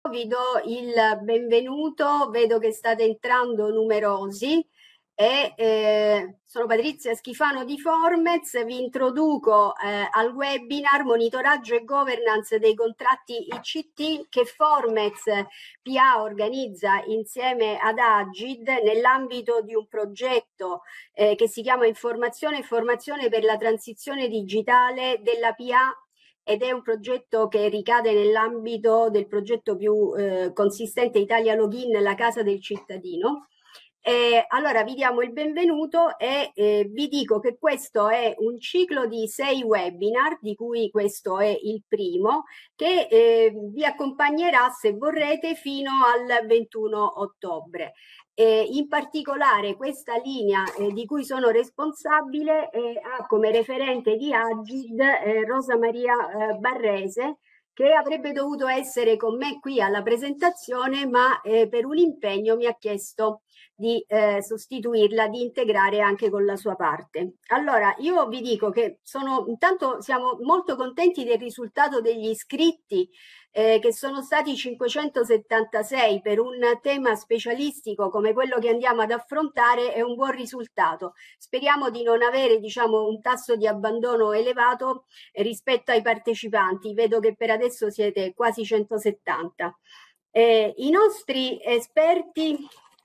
Vi do il benvenuto, vedo che state entrando numerosi e sono Patrizia Schifano di Formez, vi introduco al webinar Monitoraggio e Governance dei contratti ICT che Formez PA organizza insieme ad Agid nell'ambito di un progetto che si chiama Informazione e Formazione per la transizione digitale della PA, ed è un progetto che ricade nell'ambito del progetto più consistente Italia Login, la casa del cittadino. Allora vi diamo il benvenuto e vi dico che questo è un ciclo di 6 webinar, di cui questo è il primo, che vi accompagnerà, se vorrete, fino al 21 ottobre. In particolare questa linea di cui sono responsabile ha come referente di Agid Rosa Maria Barrese, che avrebbe dovuto essere con me qui alla presentazione, ma per un impegno mi ha chiesto di sostituirla, di integrare anche con la sua parte. Allora, io vi dico che intanto siamo molto contenti del risultato degli iscritti, che sono stati 576 per un tema specialistico come quello che andiamo ad affrontare. È un buon risultato. Speriamo di non avere, diciamo, un tasso di abbandono elevato rispetto ai partecipanti. Vedo che per adesso siete quasi 170. I nostri esperti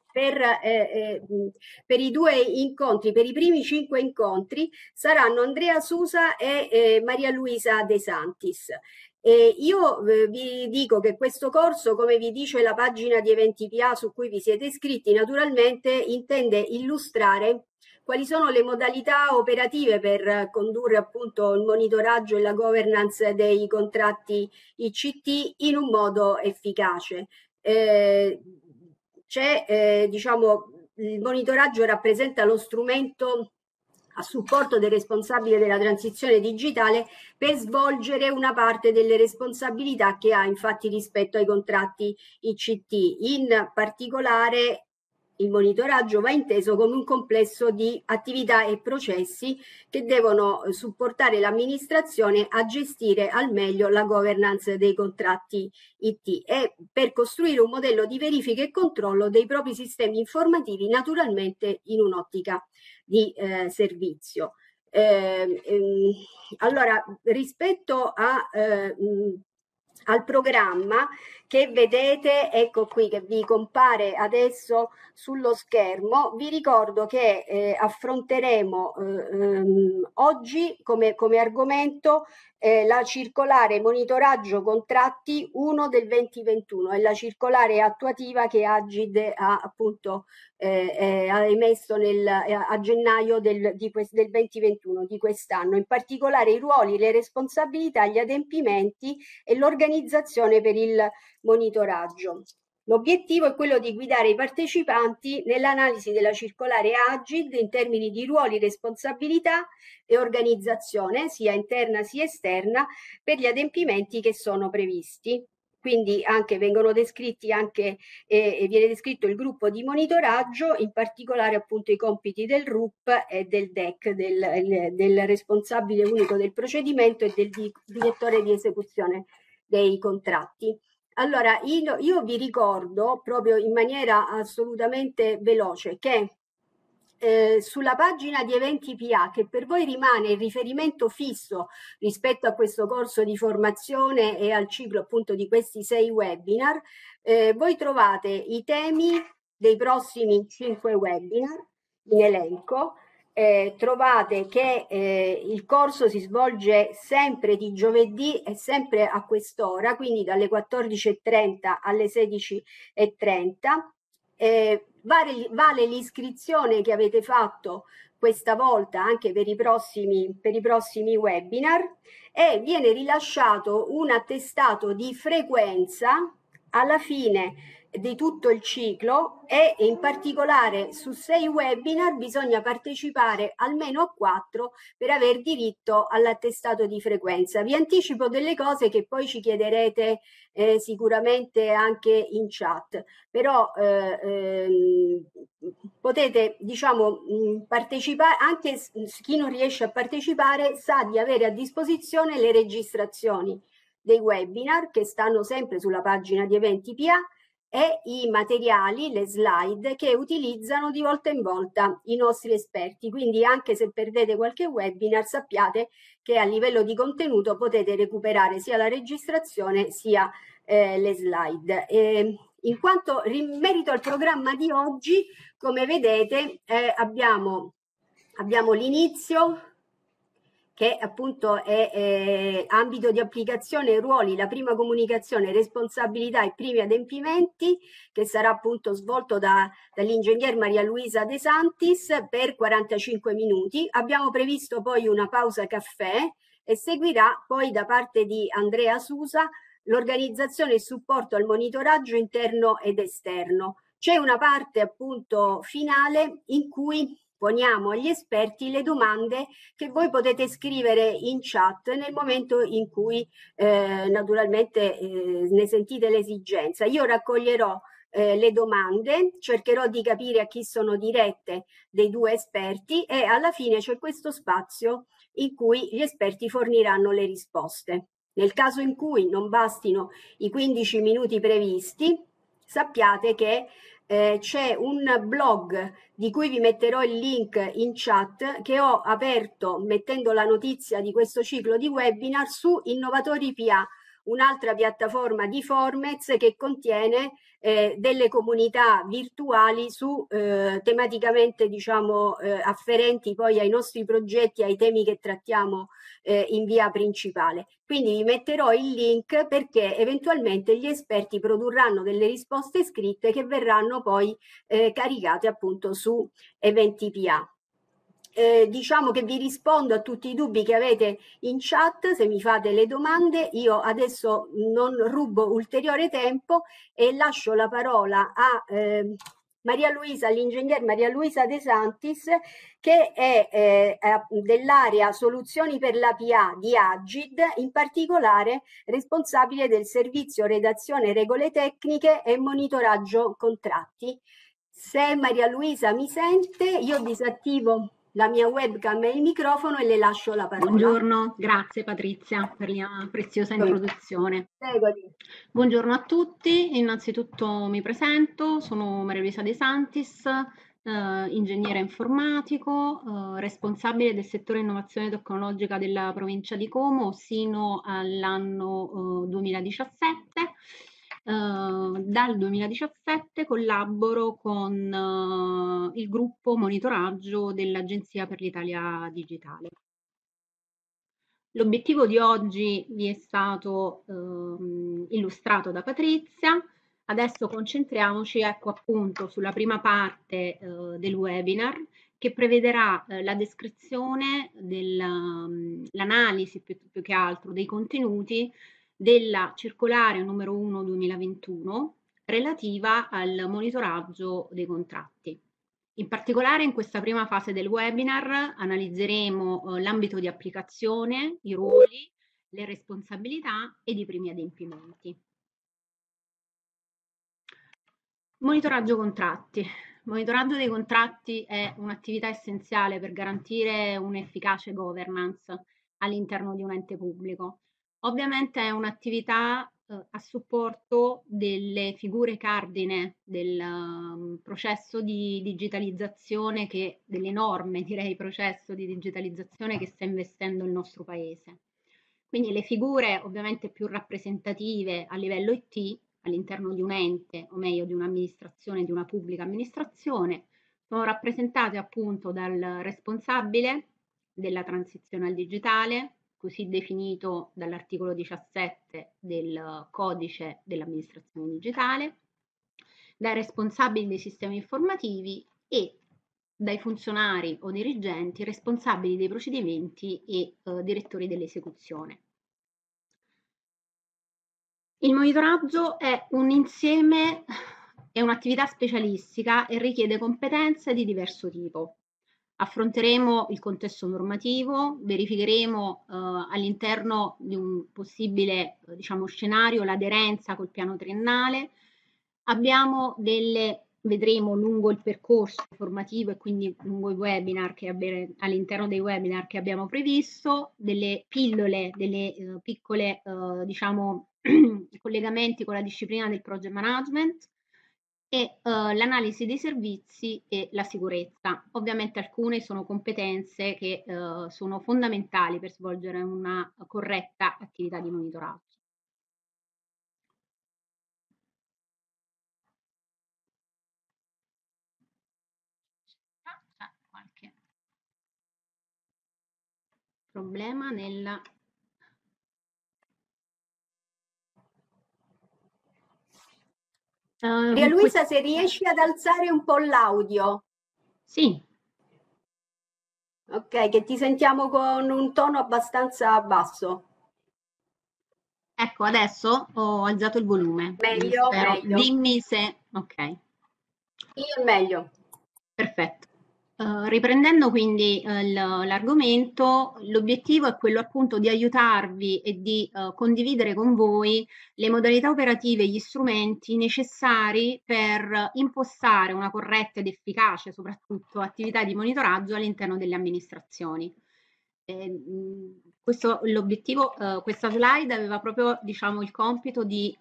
per i due incontri, per i primi 5 incontri, saranno Andrea Susa e Maria Luisa De Santis. Io vi dico che questo corso, come vi dice la pagina di Eventi PA su cui vi siete iscritti, naturalmente intende illustrare quali sono le modalità operative per condurre appunto il monitoraggio e la governance dei contratti ICT in un modo efficace. Diciamo, il monitoraggio rappresenta lo strumento a supporto del responsabile della transizione digitale per svolgere una parte delle responsabilità che ha infatti rispetto ai contratti ICT. In particolare il monitoraggio va inteso come un complesso di attività e processi che devono supportare l'amministrazione a gestire al meglio la governance dei contratti IT e per costruire un modello di verifica e controllo dei propri sistemi informativi, naturalmente in un'ottica di servizio. Allora, rispetto al programma che vedete, ecco qui, che vi compare adesso sullo schermo, vi ricordo che affronteremo oggi come argomento la circolare monitoraggio contratti 1 del 2021, è la circolare attuativa che Agid ha appunto ha emesso a gennaio del 2021 di quest'anno, in particolare i ruoli, le responsabilità, gli adempimenti e l'organizzazione per il monitoraggio. L'obiettivo è quello di guidare i partecipanti nell'analisi della circolare Agid in termini di ruoli, responsabilità e organizzazione, sia interna sia esterna, per gli adempimenti che sono previsti. Quindi anche vengono descritti viene descritto il gruppo di monitoraggio, in particolare appunto i compiti del RUP e del DEC, del responsabile unico del procedimento e del direttore di esecuzione dei contratti. Allora, io vi ricordo proprio in maniera assolutamente veloce che sulla pagina di Eventi PA, che per voi rimane il riferimento fisso rispetto a questo corso di formazione e al ciclo appunto di questi 6 webinar, voi trovate i temi dei prossimi 5 webinar in elenco. Trovate che il corso si svolge sempre di giovedì e sempre a quest'ora, quindi dalle 14:30 alle 16:30. Vale l'iscrizione che avete fatto questa volta anche per i prossimi webinar, e viene rilasciato un attestato di frequenza alla fine di tutto il ciclo, e in particolare su 6 webinar bisogna partecipare almeno a 4 per aver diritto all'attestato di frequenza. Vi anticipo delle cose che poi ci chiederete sicuramente anche in chat, però potete, diciamo, partecipare. Anche chi non riesce a partecipare sa di avere a disposizione le registrazioni dei webinar che stanno sempre sulla pagina di Eventi PA e i materiali, le slide che utilizzano di volta in volta i nostri esperti. Quindi anche se perdete qualche webinar, sappiate che a livello di contenuto potete recuperare sia la registrazione sia le slide. In merito al programma di oggi, come vedete, abbiamo l'inizio, che appunto è ambito di applicazione, ruoli, la prima comunicazione, responsabilità e primi adempimenti, che sarà appunto svolto dall'ingegner Maria Luisa De Santis per 45 minuti. Abbiamo previsto poi una pausa caffè e seguirà poi da parte di Andrea Susa l'organizzazione e il supporto al monitoraggio interno ed esterno. C'è una parte appunto finale in cui poniamo agli esperti le domande che voi potete scrivere in chat nel momento in cui naturalmente ne sentite l'esigenza. Io raccoglierò le domande, cercherò di capire a chi sono dirette dei due esperti e alla fine c'è questo spazio in cui gli esperti forniranno le risposte. Nel caso in cui non bastino i 15 minuti previsti, sappiate che c'è un blog di cui vi metterò il link in chat che ho aperto mettendo la notizia di questo ciclo di webinar su Innovatori PA, un'altra piattaforma di Formez che contiene delle comunità virtuali su tematicamente diciamo afferenti poi ai nostri progetti, ai temi che trattiamo in via principale. Quindi vi metterò il link perché eventualmente gli esperti produrranno delle risposte scritte che verranno poi caricate appunto su Eventi PA. Diciamo che vi rispondo a tutti i dubbi che avete in chat, se mi fate le domande. Io adesso non rubo ulteriore tempo e lascio la parola a Maria Luisa, all'ingegner Maria Luisa De Santis, che è dell'area soluzioni per la PA di Agid, in particolare responsabile del servizio redazione regole tecniche e monitoraggio contratti. Se Maria Luisa mi sente, io disattivo la mia webcam e il microfono e le lascio la parola. Buongiorno, grazie Patrizia per la preziosa introduzione. Buongiorno a tutti, innanzitutto mi presento, sono Maria Luisa De Santis, ingegnere informatico, responsabile del settore innovazione tecnologica della provincia di Como sino all'anno 2017. Dal 2017 collaboro con il gruppo monitoraggio dell'Agenzia per l'Italia Digitale. L'obiettivo di oggi vi è stato illustrato da Patrizia. Adesso concentriamoci, ecco, appunto sulla prima parte del webinar che prevederà la descrizione dell'analisi più che altro dei contenuti della circolare numero 1 2021 relativa al monitoraggio dei contratti. In particolare in questa prima fase del webinar analizzeremo l'ambito di applicazione, i ruoli, le responsabilità ed i primi adempimenti. Monitoraggio contratti. Monitoraggio dei contratti è un'attività essenziale per garantire un'efficace governance all'interno di un ente pubblico. Ovviamente è un'attività a supporto delle figure cardine del processo di digitalizzazione, dell'enorme, direi, processo di digitalizzazione che sta investendo il nostro paese. Quindi le figure ovviamente più rappresentative a livello IT all'interno di un ente, o meglio di un'amministrazione, di una pubblica amministrazione, sono rappresentate appunto dal responsabile della transizione al digitale, così definito dall'articolo 17 del codice dell'amministrazione digitale, dai responsabili dei sistemi informativi e dai funzionari o dirigenti responsabili dei procedimenti e direttori dell'esecuzione. Il monitoraggio è un insieme, è un'attività specialistica e richiede competenze di diverso tipo. Affronteremo il contesto normativo, verificheremo all'interno di un possibile diciamo, scenario l'aderenza col piano triennale. Abbiamo delle vedremo lungo il percorso formativo e quindi lungo i webinar all'interno dei webinar che abbiamo previsto, delle pillole, delle piccole diciamo collegamenti con la disciplina del project management e l'analisi dei servizi e la sicurezza. Ovviamente alcune sono competenze che sono fondamentali per svolgere una corretta attività di monitoraggio. C'è qualche problema nella... Maria Luisa, se riesci ad alzare un po' l'audio. Sì. Ok, che ti sentiamo con un tono abbastanza basso. Ecco, adesso ho alzato il volume. Meglio, Spero. meglio. Dimmi se... Ok, Io meglio. perfetto. Riprendendo quindi l'argomento, l'obiettivo è quello appunto di aiutarvi e di condividere con voi le modalità operative e gli strumenti necessari per impostare una corretta ed efficace, soprattutto, attività di monitoraggio all'interno delle amministrazioni. L'obiettivo, questa slide aveva proprio, diciamo, il compito di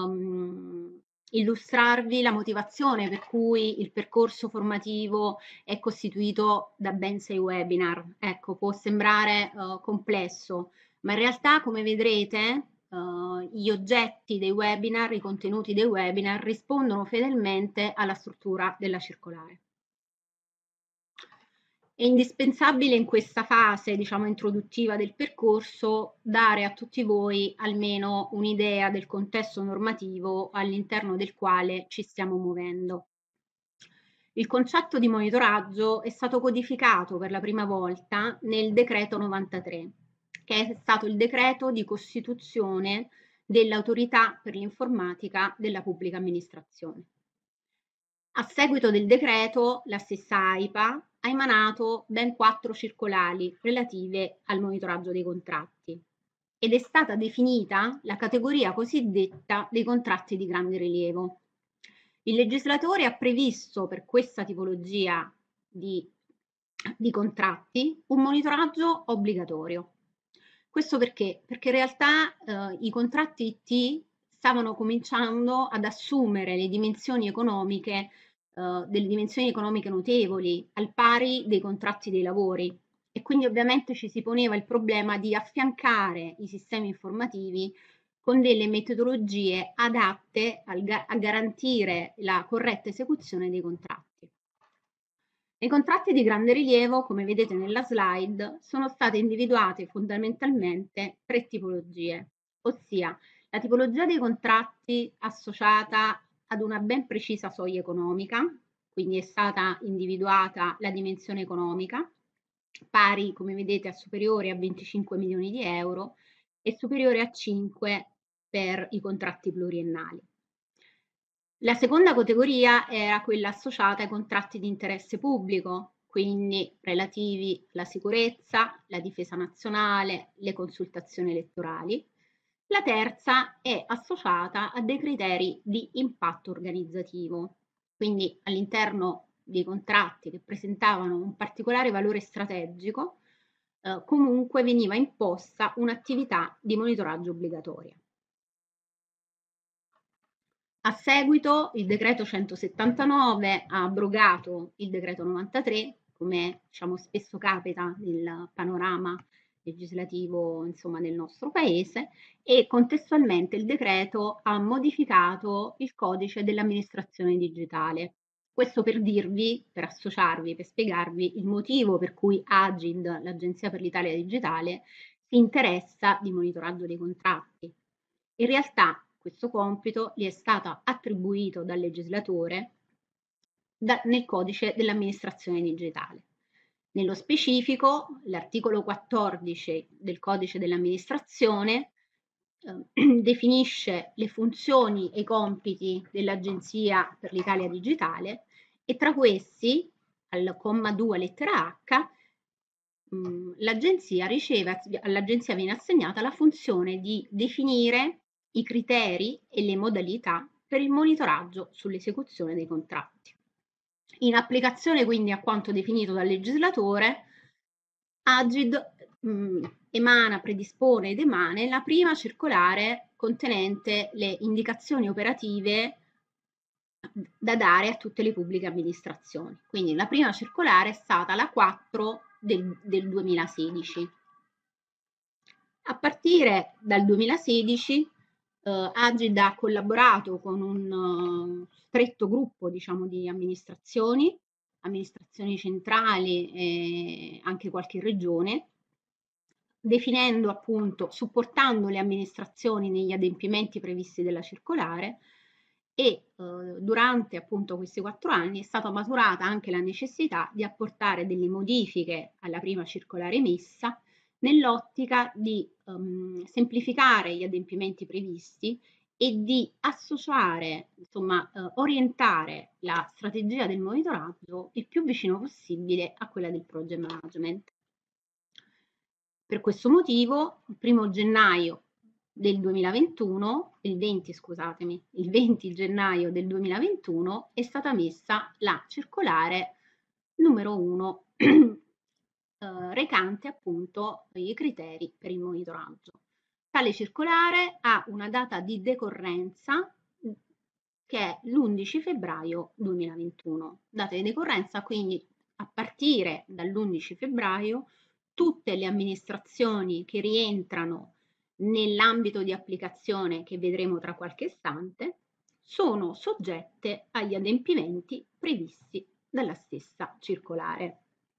illustrarvi la motivazione per cui il percorso formativo è costituito da ben 6 webinar. Ecco, può sembrare complesso, ma in realtà, come vedrete, gli oggetti dei webinar, i contenuti dei webinar rispondono fedelmente alla struttura della circolare. È indispensabile in questa fase, diciamo, introduttiva del percorso dare a tutti voi almeno un'idea del contesto normativo all'interno del quale ci stiamo muovendo. Il concetto di monitoraggio è stato codificato per la prima volta nel decreto 93, che è stato il decreto di costituzione dell'autorità per l'informatica della pubblica amministrazione. A seguito del decreto, la stessa AIPA ha emanato ben 4 circolari relative al monitoraggio dei contratti ed è stata definita la categoria cosiddetta dei contratti di grande rilievo. Il legislatore ha previsto per questa tipologia di contratti un monitoraggio obbligatorio. Questo perché? Perché in realtà i contratti IT stavano cominciando ad assumere le dimensioni economiche, delle dimensioni economiche notevoli, al pari dei contratti dei lavori. E quindi ovviamente ci si poneva il problema di affiancare i sistemi informativi con delle metodologie adatte a garantire la corretta esecuzione dei contratti. Nei contratti di grande rilievo, come vedete nella slide, sono state individuate fondamentalmente 3 tipologie, ossia la tipologia dei contratti associata ad una ben precisa soglia economica, quindi è stata individuata la dimensione economica, pari, come vedete, a superiore a 25 milioni di euro e superiore a 5 per i contratti pluriennali. La seconda categoria era quella associata ai contratti di interesse pubblico, quindi relativi alla sicurezza, la difesa nazionale, le consultazioni elettorali. La terza è associata a dei criteri di impatto organizzativo, quindi all'interno dei contratti che presentavano un particolare valore strategico, comunque veniva imposta un'attività di monitoraggio obbligatoria. A seguito il decreto 179 ha abrogato il decreto 93, come diciamo spesso capita nel panorama legislativo insomma, nel nostro paese, e contestualmente il decreto ha modificato il codice dell'amministrazione digitale. Questo per dirvi, per associarvi, per spiegarvi il motivo per cui Agid, l'Agenzia per l'Italia Digitale, si interessa di monitoraggio dei contratti. In realtà questo compito gli è stato attribuito dal legislatore nel codice dell'amministrazione digitale. Nello specifico, l'articolo 14 del codice dell'amministrazione definisce le funzioni e i compiti dell'Agenzia per l'Italia Digitale e tra questi, al comma 2 lettera H, all'Agenzia viene assegnata la funzione di definire i criteri e le modalità per il monitoraggio sull'esecuzione dei contratti. In applicazione quindi a quanto definito dal legislatore, Agid emana, predispone ed emane la prima circolare contenente le indicazioni operative da dare a tutte le pubbliche amministrazioni. Quindi la prima circolare è stata la 4 del 2016. A partire dal 2016 Agid ha collaborato con un stretto gruppo, diciamo, di amministrazioni centrali e anche qualche regione, definendo appunto, supportando le amministrazioni negli adempimenti previsti dalla circolare, e durante appunto questi 4 anni è stata maturata anche la necessità di apportare delle modifiche alla prima circolare emessa nell'ottica di semplificare gli adempimenti previsti e di associare, insomma, orientare la strategia del monitoraggio il più vicino possibile a quella del project management. Per questo motivo, il 1° gennaio del 2021, il 20 gennaio del 2021 è stata messa la circolare numero 1 recante appunto i criteri per il monitoraggio. Tale circolare ha una data di decorrenza che è l'11 febbraio 2021. Data di decorrenza, quindi a partire dall'11 febbraio tutte le amministrazioni che rientrano nell'ambito di applicazione che vedremo tra qualche istante sono soggette agli adempimenti previsti dalla stessa circolare.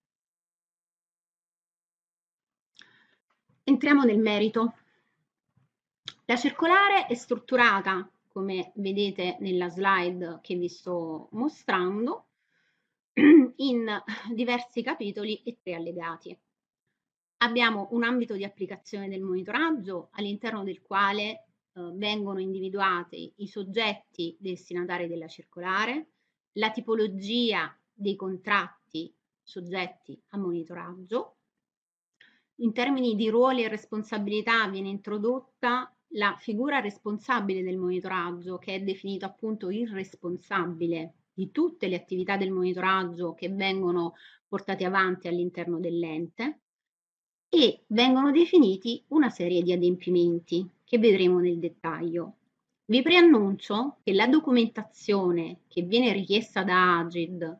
Entriamo nel merito. La circolare è strutturata, come vedete nella slide che vi sto mostrando, in diversi capitoli e 3 allegati. Abbiamo un ambito di applicazione del monitoraggio all'interno del quale vengono individuati i soggetti destinatari della circolare, la tipologia dei contratti soggetti a monitoraggio. In termini di ruoli e responsabilità viene introdotta la figura responsabile del monitoraggio, che è definito appunto il responsabile di tutte le attività del monitoraggio che vengono portate avanti all'interno dell'ente, e vengono definiti una serie di adempimenti che vedremo nel dettaglio. Vi preannuncio che la documentazione che viene richiesta da Agid,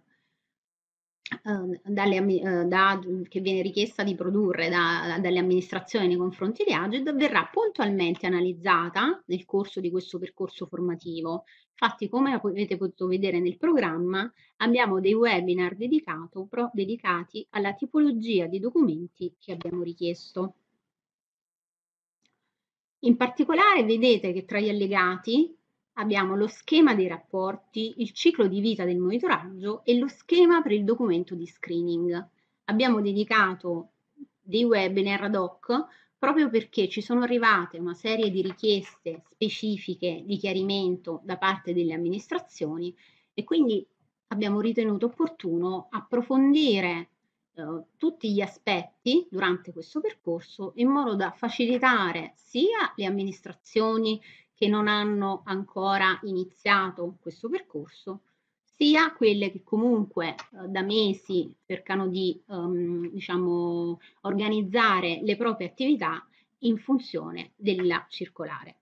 che viene richiesta di produrre dalle amministrazioni nei confronti di Agid, verrà puntualmente analizzata nel corso di questo percorso formativo. Infatti, come avete potuto vedere nel programma, abbiamo dei webinar dedicati alla tipologia di documenti che abbiamo richiesto. In particolare vedete che tra gli allegati abbiamo lo schema dei rapporti, il ciclo di vita del monitoraggio e lo schema per il documento di screening. Abbiamo dedicato dei webinar ad hoc proprio perché ci sono arrivate una serie di richieste specifiche di chiarimento da parte delle amministrazioni e quindi abbiamo ritenuto opportuno approfondire tutti gli aspetti durante questo percorso in modo da facilitare sia le amministrazioni che non hanno ancora iniziato questo percorso, sia quelle che comunque da mesi cercano di diciamo, organizzare le proprie attività in funzione della circolare.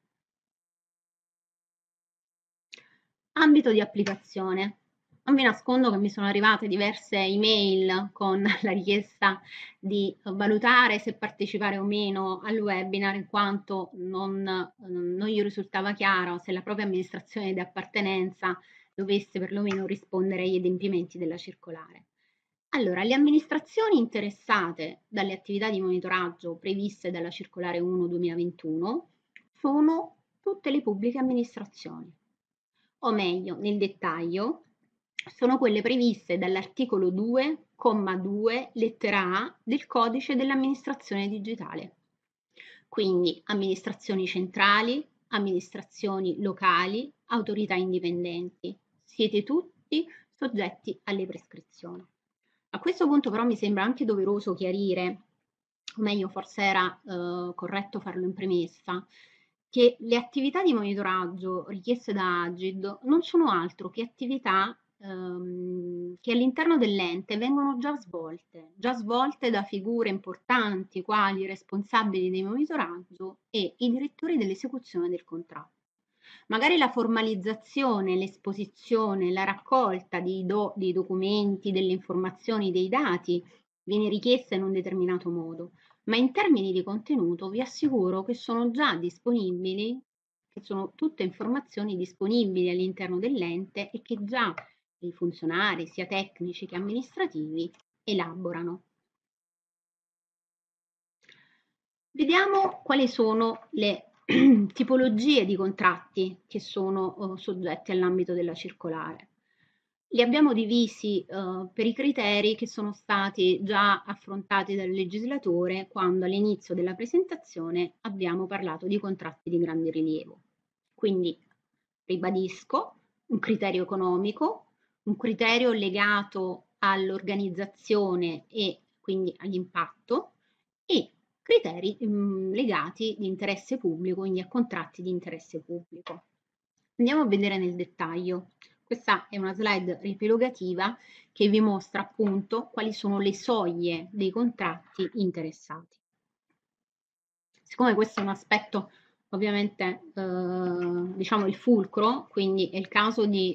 Ambito di applicazione. Non vi nascondo che mi sono arrivate diverse email con la richiesta di valutare se partecipare o meno al webinar, in quanto non gli risultava chiaro se la propria amministrazione di appartenenza dovesse perlomeno rispondere agli adempimenti della circolare. Allora, le amministrazioni interessate dalle attività di monitoraggio previste dalla circolare 1/2021 sono tutte le pubbliche amministrazioni, o meglio, nel dettaglio, sono quelle previste dall'articolo 2,2 lettera A del codice dell'amministrazione digitale. Quindi amministrazioni centrali, amministrazioni locali, autorità indipendenti. Siete tutti soggetti alle prescrizioni. A questo punto però mi sembra anche doveroso chiarire, o meglio forse era corretto farlo in premessa, che le attività di monitoraggio richieste da Agid non sono altro che attività che all'interno dell'ente vengono già svolte da figure importanti quali i responsabili di monitoraggio e i direttori dell'esecuzione del contratto. Magari la formalizzazione, l'esposizione, la raccolta dei documenti, delle informazioni, dei dati viene richiesta in un determinato modo, ma in termini di contenuto vi assicuro che sono già disponibili, che sono tutte informazioni disponibili all'interno dell'ente e che già i funzionari, sia tecnici che amministrativi, elaborano. Vediamo quali sono le tipologie di contratti che sono soggetti all'ambito della circolare. Li abbiamo divisi per i criteri che sono stati già affrontati dal legislatore quando all'inizio della presentazione abbiamo parlato di contratti di grande rilievo. Quindi ribadisco un criterio economico, un criterio legato all'organizzazione e quindi all'impatto e criteri legati di interesse pubblico, quindi a contratti di interesse pubblico. Andiamo a vedere nel dettaglio. Questa è una slide riepilogativa che vi mostra appunto quali sono le soglie dei contratti interessati. Siccome questo è un aspetto ovviamente diciamo il fulcro, quindi è il caso di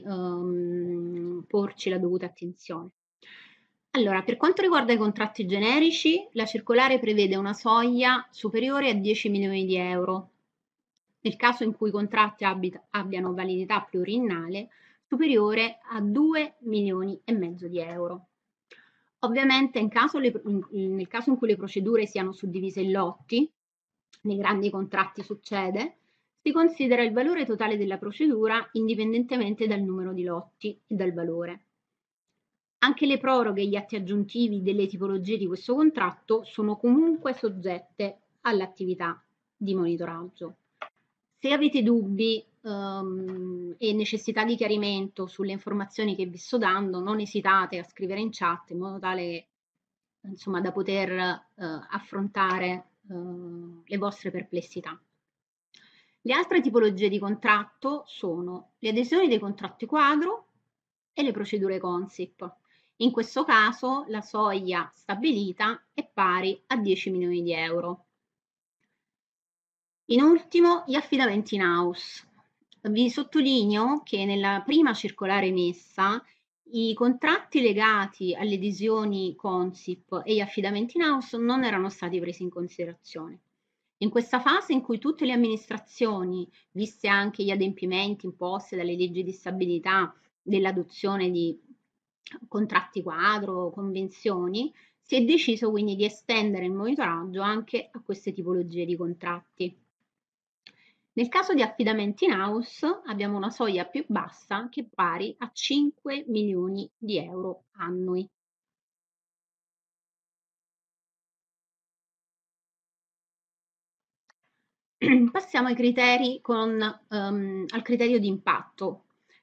porci la dovuta attenzione. Allora, per quanto riguarda i contratti generici, la circolare prevede una soglia superiore a 10 milioni di euro. Nel caso in cui i contratti abbiano validità pluriennale superiore a 2 milioni e mezzo di euro. Ovviamente nel caso in cui le procedure siano suddivise in lotti, nei grandi contratti succede, si considera il valore totale della procedura indipendentemente dal numero di lotti e dal valore. Anche le proroghe e gli atti aggiuntivi delle tipologie di questo contratto sono comunque soggette all'attività di monitoraggio. Se avete dubbi e necessità di chiarimento sulle informazioni che vi sto dando, non esitate a scrivere in chat in modo tale che, insomma, da poter affrontare le vostre perplessità. Le altre tipologie di contratto sono le adesioni dei contratti quadro e le procedure Consip. In questo caso la soglia stabilita è pari a 10 milioni di euro. In ultimo, gli affidamenti in house. Vi sottolineo che nella prima circolare emessa i contratti legati alle adesioni Consip e gli affidamenti in house non erano stati presi in considerazione. In questa fase in cui tutte le amministrazioni, viste anche gli adempimenti imposti dalle leggi di stabilità dell'adozione di contratti quadro, convenzioni, si è deciso quindi di estendere il monitoraggio anche a queste tipologie di contratti. Nel caso di affidamenti in house abbiamo una soglia più bassa che è pari a 5 milioni di euro annui. Passiamo ai criteri al criterio di impatto.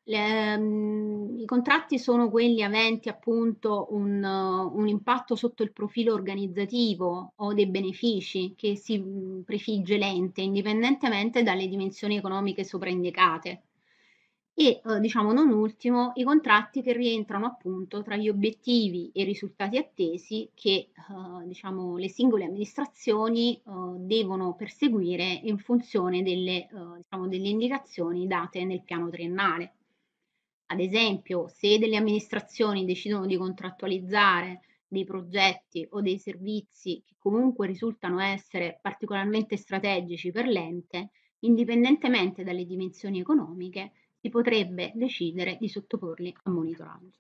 I contratti sono quelli aventi appunto un impatto sotto il profilo organizzativo o dei benefici che si prefigge l'ente, indipendentemente dalle dimensioni economiche sopraindicate. E diciamo non ultimo i contratti che rientrano appunto tra gli obiettivi e i risultati attesi che diciamo le singole amministrazioni devono perseguire in funzione diciamo, delle indicazioni date nel piano triennale. Ad esempio, se delle amministrazioni decidono di contrattualizzare dei progetti o dei servizi che comunque risultano essere particolarmente strategici per l'ente, indipendentemente dalle dimensioni economiche, si potrebbe decidere di sottoporli a monitoraggio.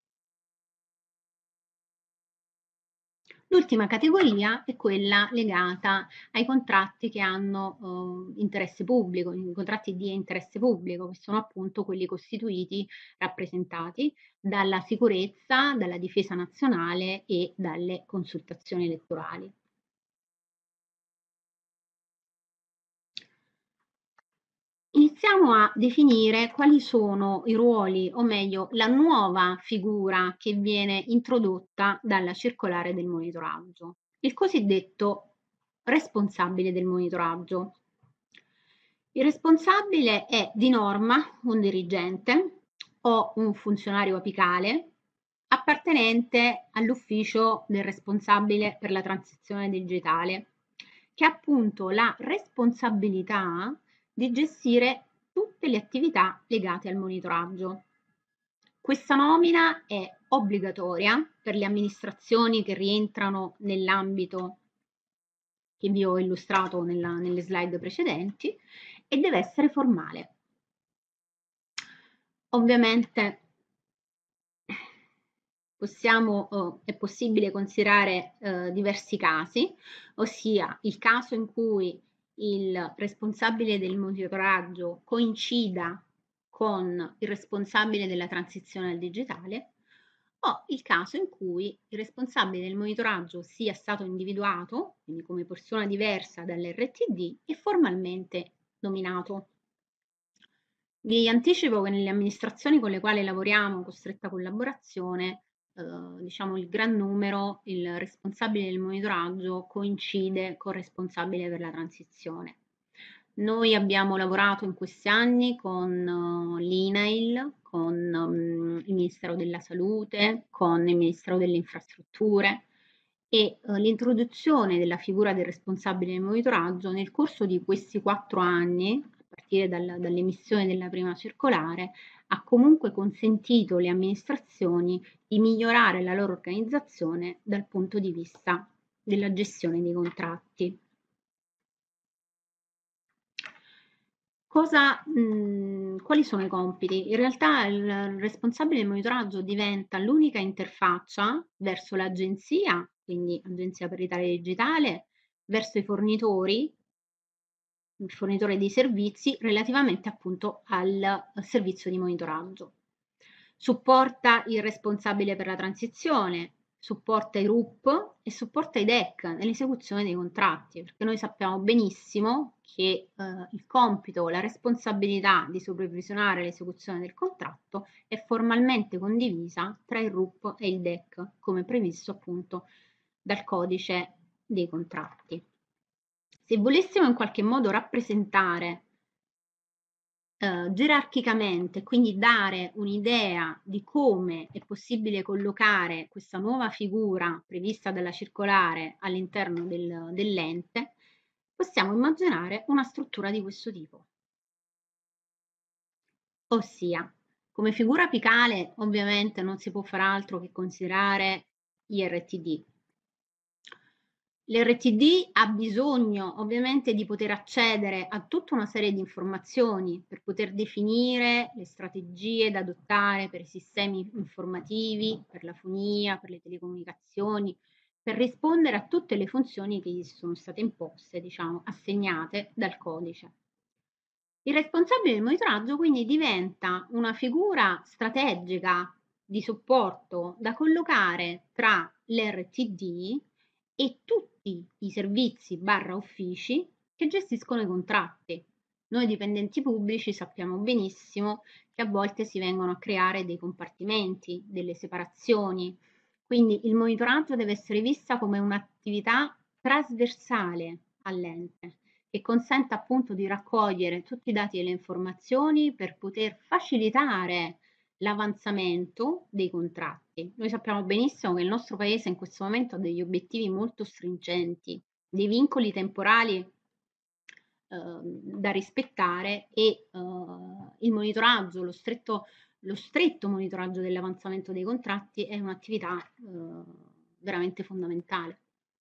L'ultima categoria è quella legata ai contratti che hanno interesse pubblico, i contratti di interesse pubblico, che sono appunto quelli costituiti, rappresentati dalla sicurezza, dalla difesa nazionale e dalle consultazioni elettorali. Iniziamo a definire quali sono i ruoli, o meglio, la nuova figura che viene introdotta dalla circolare del monitoraggio, il cosiddetto responsabile del monitoraggio. Il responsabile è di norma un dirigente o un funzionario apicale appartenente all'ufficio del responsabile per la transizione digitale, che ha appunto la responsabilità di gestire tutte le attività legate al monitoraggio. Questa nomina è obbligatoria per le amministrazioni che rientrano nell'ambito che vi ho illustrato nelle slide precedenti e deve essere formale. Ovviamente è possibile considerare diversi casi, ossia il caso in cui il responsabile del monitoraggio coincida con il responsabile della transizione al digitale, o il caso in cui il responsabile del monitoraggio sia stato individuato, quindi come persona diversa dall'RTD, e formalmente nominato. Vi anticipo che nelle amministrazioni con le quali lavoriamo con stretta collaborazione, diciamo il gran numero, il responsabile del monitoraggio coincide col responsabile per la transizione. Noi abbiamo lavorato in questi anni con l'INAIL, con il Ministero della Salute, con il Ministero delle Infrastrutture e l'introduzione della figura del responsabile del monitoraggio nel corso di questi 4 anni, a partire dall'emissione della prima circolare, ha comunque consentito alle amministrazioni di migliorare la loro organizzazione dal punto di vista della gestione dei contratti. Quali sono i compiti? In realtà il responsabile del monitoraggio diventa l'unica interfaccia verso l'agenzia, quindi Agenzia per l'Italia Digitale, verso i fornitori, il fornitore di servizi, relativamente appunto al servizio di monitoraggio. Supporta il responsabile per la transizione, supporta i RUP e supporta i DEC nell'esecuzione dei contratti, perché noi sappiamo benissimo che il compito, la responsabilità di supervisionare l'esecuzione del contratto è formalmente condivisa tra il RUP e il DEC, come previsto appunto dal codice dei contratti. Se volessimo in qualche modo rappresentare gerarchicamente, quindi dare un'idea di come è possibile collocare questa nuova figura prevista dalla circolare all'interno dell'ente, possiamo immaginare una struttura di questo tipo. Ossia, come figura apicale ovviamente non si può fare altro che considerare IRTD. L'RTD ha bisogno ovviamente di poter accedere a tutta una serie di informazioni per poter definire le strategie da adottare per i sistemi informativi, per la fonia, per le telecomunicazioni, per rispondere a tutte le funzioni che gli sono state imposte, diciamo, assegnate dal codice. Il responsabile del monitoraggio quindi diventa una figura strategica di supporto da collocare tra l'RTD e tutti i servizi barra uffici che gestiscono i contratti. Noi dipendenti pubblici sappiamo benissimo che a volte si vengono a creare dei compartimenti, delle separazioni, quindi il monitoraggio deve essere vista come un'attività trasversale all'ente che consenta appunto di raccogliere tutti i dati e le informazioni per poter facilitare l'avanzamento dei contratti. Noi sappiamo benissimo che il nostro paese in questo momento ha degli obiettivi molto stringenti, dei vincoli temporali da rispettare e il monitoraggio, lo stretto monitoraggio dell'avanzamento dei contratti è un'attività veramente fondamentale.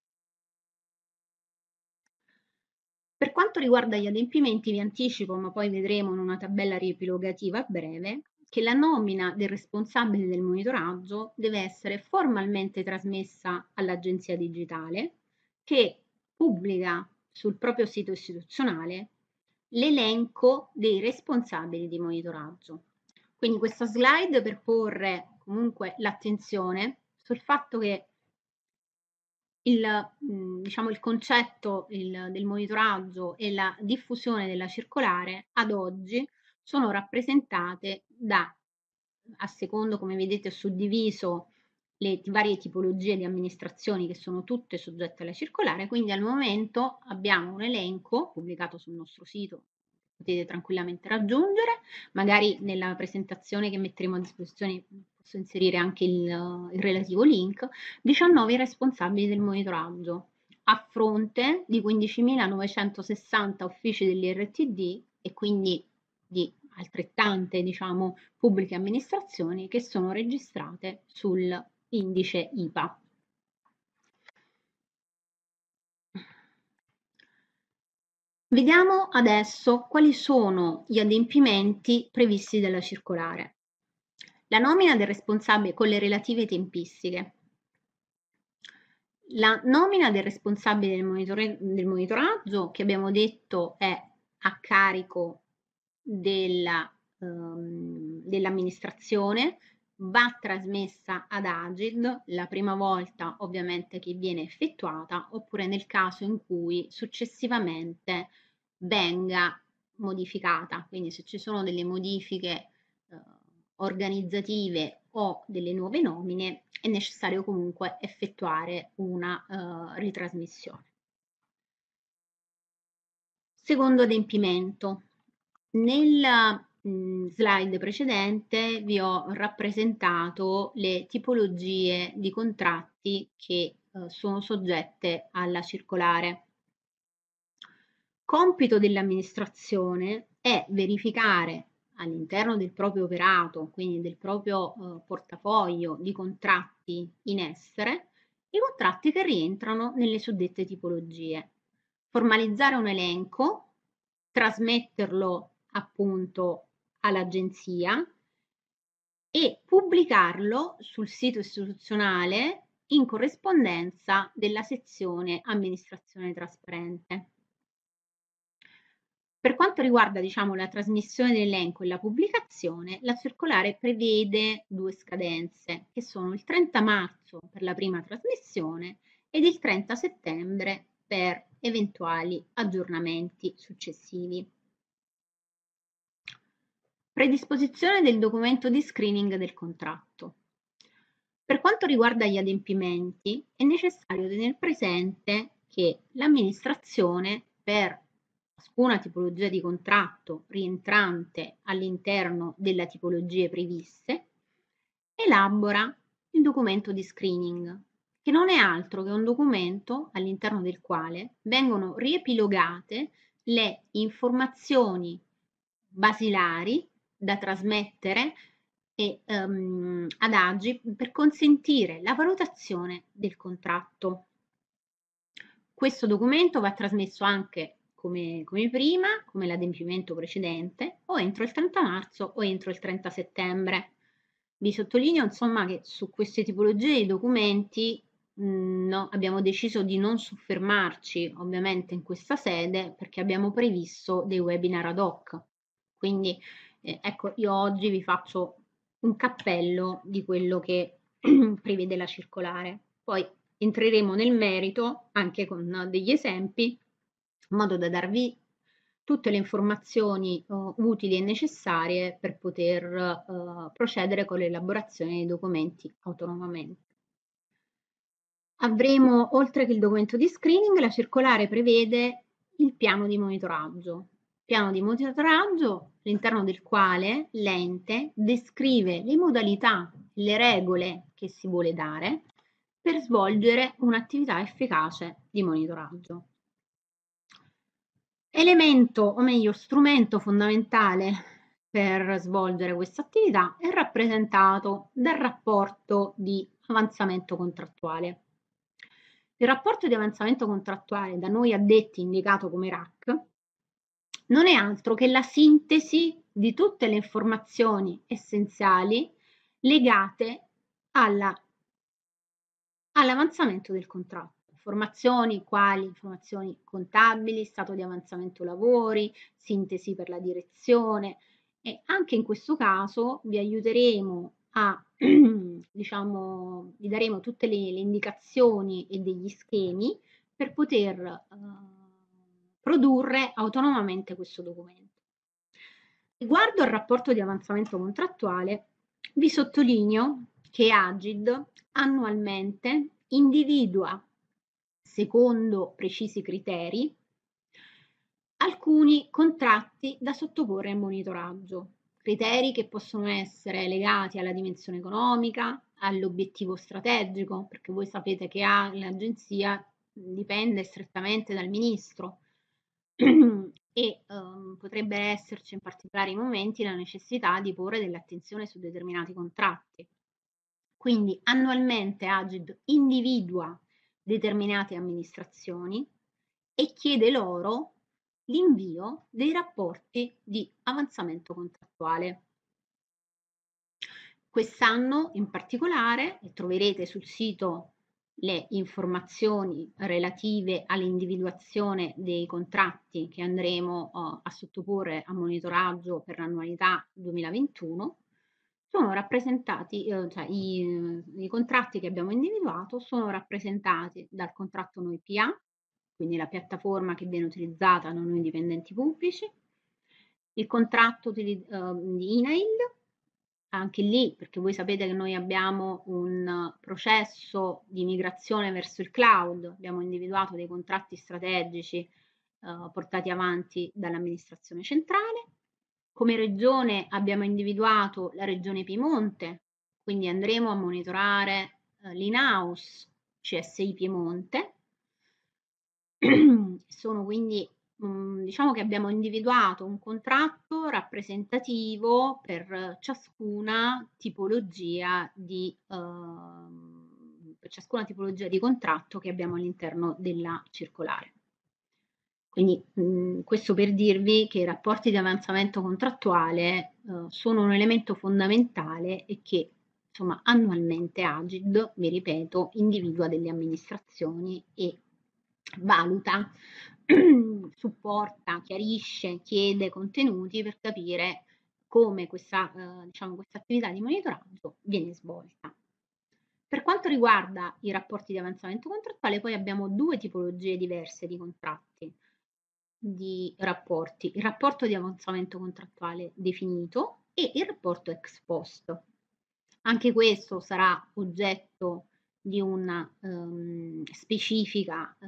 Per quanto riguarda gli adempimenti vi anticipo, ma poi vedremo in una tabella riepilogativa a breve, che la nomina del responsabile del monitoraggio deve essere formalmente trasmessa all'Agenzia Digitale, che pubblica sul proprio sito istituzionale l'elenco dei responsabili di monitoraggio. Quindi questa slide per porre comunque l'attenzione sul fatto che diciamo, il concetto del monitoraggio e la diffusione della circolare ad oggi sono rappresentate da, a secondo come vedete ho suddiviso le varie tipologie di amministrazioni che sono tutte soggette alla circolare, quindi al momento abbiamo un elenco pubblicato sul nostro sito, potete tranquillamente raggiungere, magari nella presentazione che metteremo a disposizione posso inserire anche il relativo link. 19 responsabili del monitoraggio, a fronte di 15.960 uffici dell'IRTD e quindi di altrettante, diciamo, pubbliche amministrazioni che sono registrate sull'indice IPA. Vediamo adesso quali sono gli adempimenti previsti dalla circolare. La nomina del responsabile con le relative tempistiche. La nomina del responsabile del monitoraggio, che abbiamo detto è a carico dell'amministrazione, va trasmessa ad Agid la prima volta ovviamente che viene effettuata, oppure nel caso in cui successivamente venga modificata. Quindi se ci sono delle modifiche organizzative o delle nuove nomine, è necessario comunque effettuare una ritrasmissione. Secondo adempimento. Nella slide precedente vi ho rappresentato le tipologie di contratti che sono soggette alla circolare. Compito dell'amministrazione è verificare all'interno del proprio operato, quindi del proprio portafoglio di contratti in essere, i contratti che rientrano nelle suddette tipologie. Formalizzare un elenco, trasmetterlo appunto all'agenzia e pubblicarlo sul sito istituzionale in corrispondenza della sezione amministrazione trasparente. Per quanto riguarda, diciamo, la trasmissione dell'elenco e la pubblicazione, la circolare prevede 2 scadenze, che sono il 30 marzo per la prima trasmissione ed il 30 settembre per eventuali aggiornamenti successivi. Predisposizione del documento di screening del contratto. Per quanto riguarda gli adempimenti, è necessario tenere presente che l'amministrazione, per ciascuna tipologia di contratto rientrante all'interno delle tipologie previste, elabora il documento di screening, che non è altro che un documento all'interno del quale vengono riepilogate le informazioni basilari da trasmettere ad Agi per consentire la valutazione del contratto. Questo documento va trasmesso anche come prima, come l'adempimento precedente, o entro il 30 marzo o entro il 30 settembre. Vi sottolineo insomma che su queste tipologie di documenti no, abbiamo deciso di non soffermarci ovviamente in questa sede perché abbiamo previsto dei webinar ad hoc. Quindi ecco, io oggi vi faccio un cappello di quello che prevede la circolare. Poi entreremo nel merito anche con degli esempi, in modo da darvi tutte le informazioni utili e necessarie per poter procedere con l'elaborazione dei documenti autonomamente. Avremo, oltre che il documento di screening, la circolare prevede il piano di monitoraggio. Piano di monitoraggio all'interno del quale l'ente descrive le modalità, le regole che si vuole dare per svolgere un'attività efficace di monitoraggio. Elemento, o meglio strumento fondamentale per svolgere questa attività è rappresentato dal rapporto di avanzamento contrattuale. Il rapporto di avanzamento contrattuale, da noi addetti indicato come RAC, non è altro che la sintesi di tutte le informazioni essenziali legate all'avanzamento del contratto. Informazioni quali informazioni contabili, stato di avanzamento lavori, sintesi per la direzione, e anche in questo caso vi aiuteremo a diciamo, vi daremo tutte le indicazioni e degli schemi per poter produrre autonomamente questo documento. Riguardo al rapporto di avanzamento contrattuale, vi sottolineo che Agid annualmente individua, secondo precisi criteri, alcuni contratti da sottoporre al monitoraggio, criteri che possono essere legati alla dimensione economica, all'obiettivo strategico, perché voi sapete che l'agenzia dipende strettamente dal ministro e potrebbe esserci in particolari momenti la necessità di porre dell'attenzione su determinati contratti. Quindi annualmente Agid individua determinate amministrazioni e chiede loro l'invio dei rapporti di avanzamento contrattuale. Quest'anno in particolare, e troverete sul sito le informazioni relative all'individuazione dei contratti che andremo a sottoporre a monitoraggio per l'annualità 2021, sono rappresentati, cioè i contratti che abbiamo individuato sono rappresentati dal contratto Noi PA, quindi la piattaforma che viene utilizzata da noi dipendenti pubblici, il contratto di INAIL, anche lì, perché voi sapete che noi abbiamo un processo di migrazione verso il cloud, abbiamo individuato dei contratti strategici portati avanti dall'amministrazione centrale. Come regione abbiamo individuato la regione Piemonte, quindi andremo a monitorare l'in-house CSI Piemonte. Sono quindi diciamo che abbiamo individuato un contratto rappresentativo per ciascuna tipologia di contratto che abbiamo all'interno della circolare. Quindi questo per dirvi che i rapporti di avanzamento contrattuale sono un elemento fondamentale e che insomma annualmente Agid, vi ripeto, individua delle amministrazioni e valuta, supporta, chiarisce, chiede contenuti per capire come questa attività di monitoraggio viene svolta. Per quanto riguarda i rapporti di avanzamento contrattuale, poi abbiamo due tipologie diverse di contratti, di rapporti: il rapporto di avanzamento contrattuale definito e il rapporto ex post. Anche questo sarà oggetto di una specifica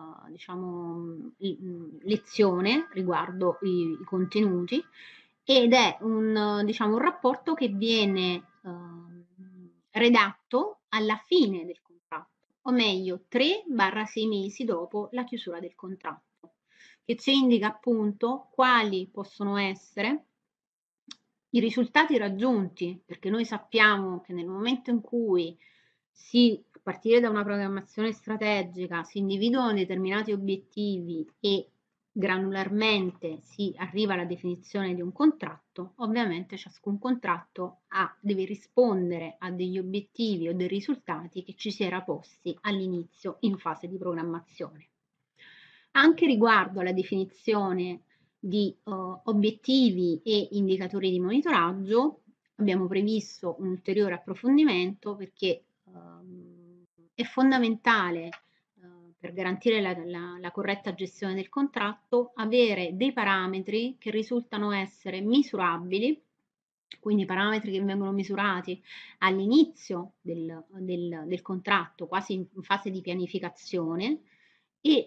lezione riguardo i contenuti, ed è un rapporto che viene redatto alla fine del contratto, o meglio 3-6 mesi dopo la chiusura del contratto, che ci indica appunto quali possono essere i risultati raggiunti, perché noi sappiamo che nel momento in cui a partire da una programmazione strategica, si individuano determinati obiettivi e granularmente si arriva alla definizione di un contratto, ovviamente ciascun contratto deve rispondere a degli obiettivi o dei risultati che ci si era posti all'inizio in fase di programmazione. Anche riguardo alla definizione di obiettivi e indicatori di monitoraggio abbiamo previsto un ulteriore approfondimento, perché è fondamentale per garantire la corretta gestione del contratto avere dei parametri che risultano essere misurabili, quindi parametri che vengono misurati all'inizio del contratto, quasi in fase di pianificazione, e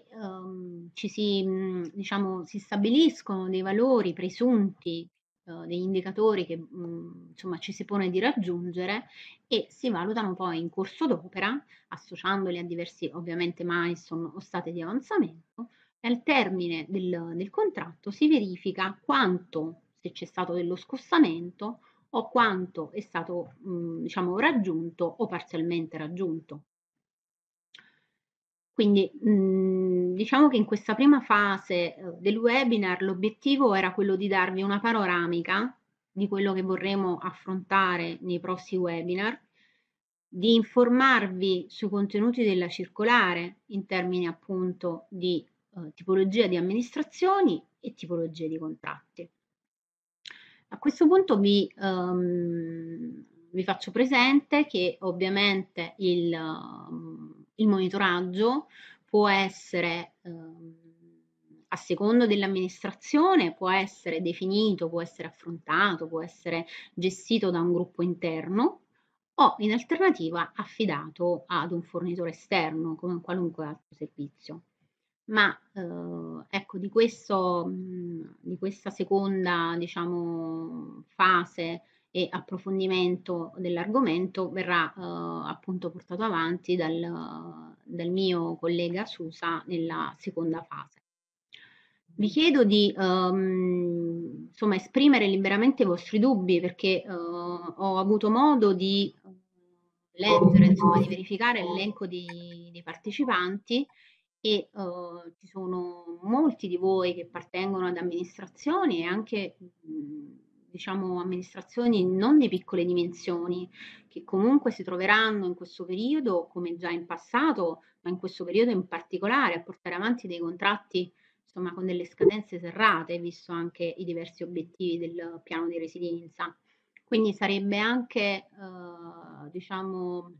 si stabiliscono dei valori presunti, degli indicatori che insomma ci si pone di raggiungere, e si valutano poi in corso d'opera, associandoli a diversi ovviamente milestone o stati di avanzamento, e al termine del contratto si verifica quanto, se c'è stato dello scostamento, o quanto è stato raggiunto o parzialmente raggiunto. Quindi diciamo che in questa prima fase del webinar l'obiettivo era quello di darvi una panoramica di quello che vorremmo affrontare nei prossimi webinar, di informarvi sui contenuti della circolare in termini appunto di tipologia di amministrazioni e tipologie di contratti. A questo punto vi faccio presente che ovviamente il monitoraggio può essere, a secondo dell'amministrazione, può essere definito, può essere affrontato, può essere gestito da un gruppo interno, o in alternativa affidato ad un fornitore esterno come qualunque altro servizio. ma ecco, di questa seconda, diciamo, fase e approfondimento dell'argomento verrà appunto portato avanti dal mio collega Susa nella seconda fase. Vi chiedo di insomma, esprimere liberamente i vostri dubbi, perché ho avuto modo di leggere, insomma, di verificare l'elenco di partecipanti e ci sono molti di voi che appartengono ad amministrazioni e anche diciamo amministrazioni non di piccole dimensioni, che comunque si troveranno in questo periodo, come già in passato, ma in questo periodo in particolare, a portare avanti dei contratti insomma con delle scadenze serrate, visto anche i diversi obiettivi del piano di resilienza. Quindi sarebbe anche, diciamo,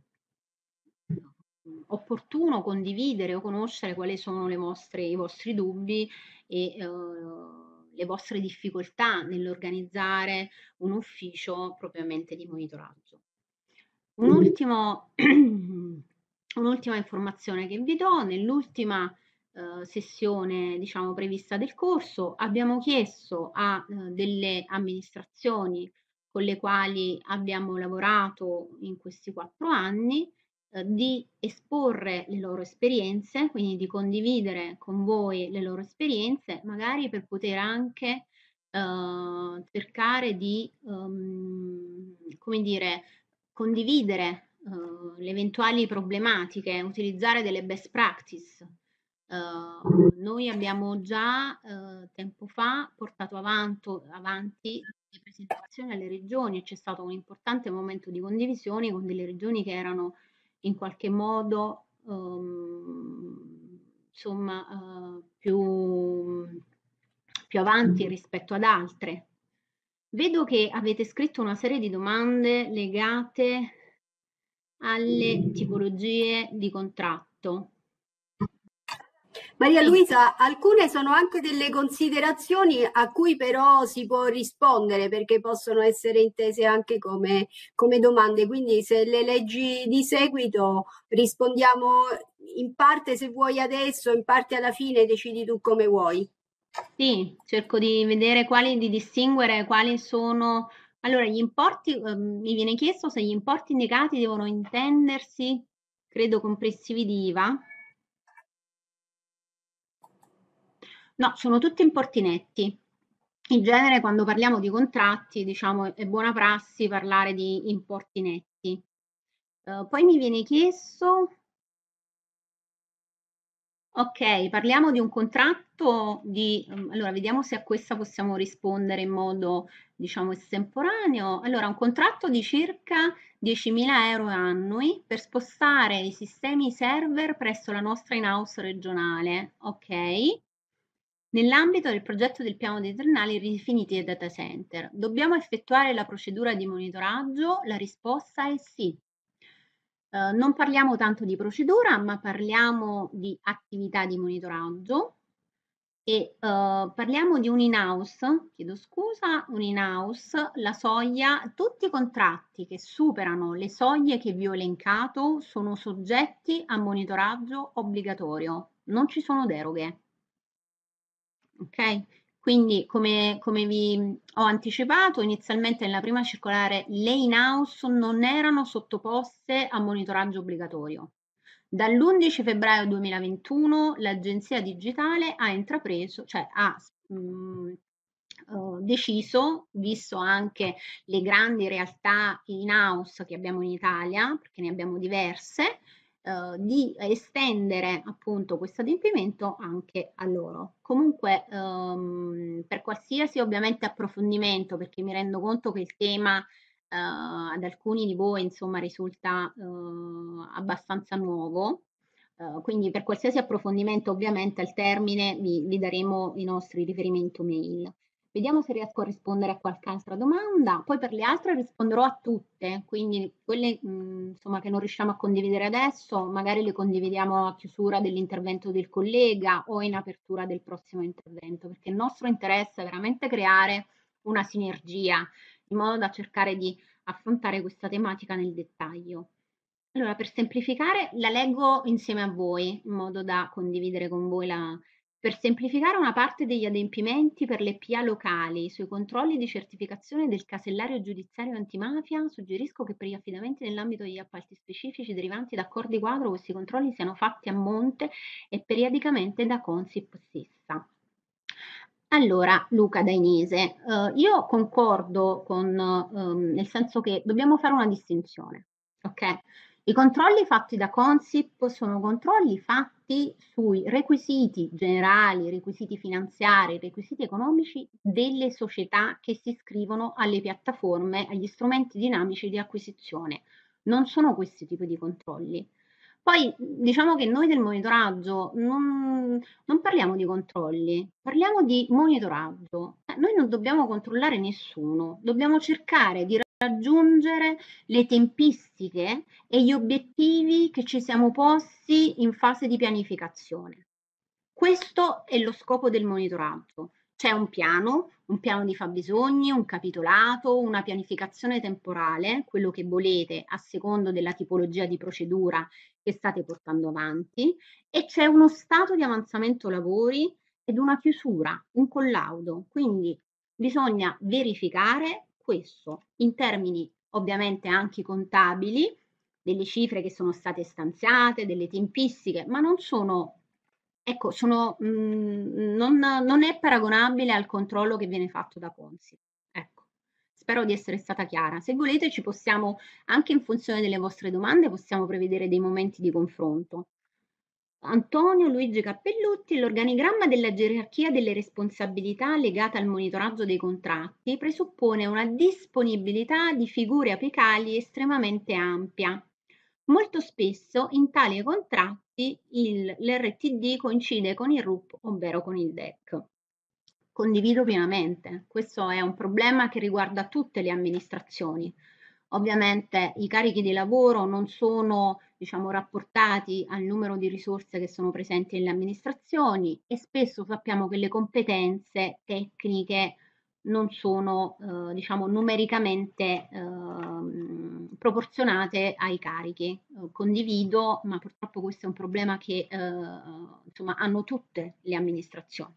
opportuno condividere o conoscere quali sono i vostri dubbi e le vostre difficoltà nell'organizzare un ufficio propriamente di monitoraggio. Un ultimo, un'ultima informazione che vi do: nell'ultima sessione, diciamo, prevista del corso, abbiamo chiesto a delle amministrazioni con le quali abbiamo lavorato in questi 4 anni di esporre le loro esperienze, quindi di condividere con voi le loro esperienze, magari per poter anche cercare di, come dire, condividere le eventuali problematiche, utilizzare delle best practice. Noi abbiamo già tempo fa portato avanti le presentazioni alle regioni e c'è stato un importante momento di condivisione con delle regioni che erano in qualche modo insomma più avanti rispetto ad altre. Vedo che avete scritto una serie di domande legate alle tipologie di contratto. Maria Luisa, alcune sono anche delle considerazioni a cui però si può rispondere perché possono essere intese anche come domande, quindi se le leggi di seguito rispondiamo in parte se vuoi adesso, in parte alla fine, decidi tu come vuoi. Sì, cerco di vedere di distinguere quali sono. Allora, gli importi, mi viene chiesto se gli importi indicati devono intendersi, credo, complessivi di IVA. No, sono tutti importi netti. In genere, quando parliamo di contratti, diciamo, è buona prassi parlare di importi netti. Poi mi viene chiesto. Ok, parliamo di un contratto allora, vediamo se a questa possiamo rispondere in modo, diciamo, estemporaneo. Allora, un contratto di circa 10.000 euro annui per spostare i sistemi server presso la nostra in-house regionale, ok? Nell'ambito del progetto del piano dei triennali ridefiniti ai data center. Dobbiamo effettuare la procedura di monitoraggio? La risposta è sì. Non parliamo tanto di procedura, ma parliamo di attività di monitoraggio e parliamo di un in-house, chiedo scusa, un in-house, la soglia, tutti i contratti che superano le soglie che vi ho elencato sono soggetti a monitoraggio obbligatorio, non ci sono deroghe. Ok? Quindi, come vi ho anticipato, inizialmente nella prima circolare le in-house non erano sottoposte a monitoraggio obbligatorio. Dall'11 febbraio 2021 l'Agenzia Digitale ha intrapreso, cioè ha deciso, visto anche le grandi realtà in-house che abbiamo in Italia, perché ne abbiamo diverse, di estendere appunto questo adempimento anche a loro. Comunque, per qualsiasi ovviamente approfondimento, perché mi rendo conto che il tema ad alcuni di voi insomma risulta abbastanza nuovo, quindi per qualsiasi approfondimento ovviamente al termine vi daremo i nostri riferimenti mail. Vediamo se riesco a rispondere a qualche altra domanda, poi per le altre risponderò a tutte, quindi quelle insomma, che non riusciamo a condividere adesso, magari le condividiamo a chiusura dell'intervento del collega o in apertura del prossimo intervento, perché il nostro interesse è veramente creare una sinergia in modo da cercare di affrontare questa tematica nel dettaglio. Allora, per semplificare, la leggo insieme a voi, in modo da condividere con voi la... Per semplificare una parte degli adempimenti per le PA locali sui controlli di certificazione del casellario giudiziario antimafia, suggerisco che per gli affidamenti nell'ambito degli appalti specifici derivanti da accordi quadro questi controlli siano fatti a monte e periodicamente da Consip stessa. Allora, Luca Dainese, io concordo con, nel senso che dobbiamo fare una distinzione, ok? I controlli fatti da Consip sono controlli fatti sui requisiti generali, requisiti finanziari, requisiti economici delle società che si iscrivono alle piattaforme, agli strumenti dinamici di acquisizione. Non sono questi tipi di controlli. Poi diciamo che noi del monitoraggio non parliamo di controlli, parliamo di monitoraggio. Noi non dobbiamo controllare nessuno, dobbiamo cercare di raggiungere le tempistiche e gli obiettivi che ci siamo posti in fase di pianificazione. Questo è lo scopo del monitoraggio. C'è un piano di fabbisogni, un capitolato, una pianificazione temporale, quello che volete a secondo della tipologia di procedura che state portando avanti, e c'è uno stato di avanzamento lavori ed una chiusura, un collaudo. Quindi bisogna verificare questo in termini ovviamente anche contabili, delle cifre che sono state stanziate, delle tempistiche, ma non sono, ecco, non è paragonabile al controllo che viene fatto da Consip. Ecco, spero di essere stata chiara. Se volete ci possiamo, anche in funzione delle vostre domande, possiamo prevedere dei momenti di confronto. Antonio Luigi Cappellutti, l'organigramma della gerarchia delle responsabilità legata al monitoraggio dei contratti presuppone una disponibilità di figure apicali estremamente ampia. Molto spesso in tali contratti l'RTD coincide con il RUP, ovvero con il DEC. Condivido pienamente, questo è un problema che riguarda tutte le amministrazioni. Ovviamente i carichi di lavoro non sono, diciamo, rapportati al numero di risorse che sono presenti nelle amministrazioni e spesso sappiamo che le competenze tecniche non sono, diciamo, numericamente proporzionate ai carichi. Condivido, ma purtroppo questo è un problema che insomma, hanno tutte le amministrazioni.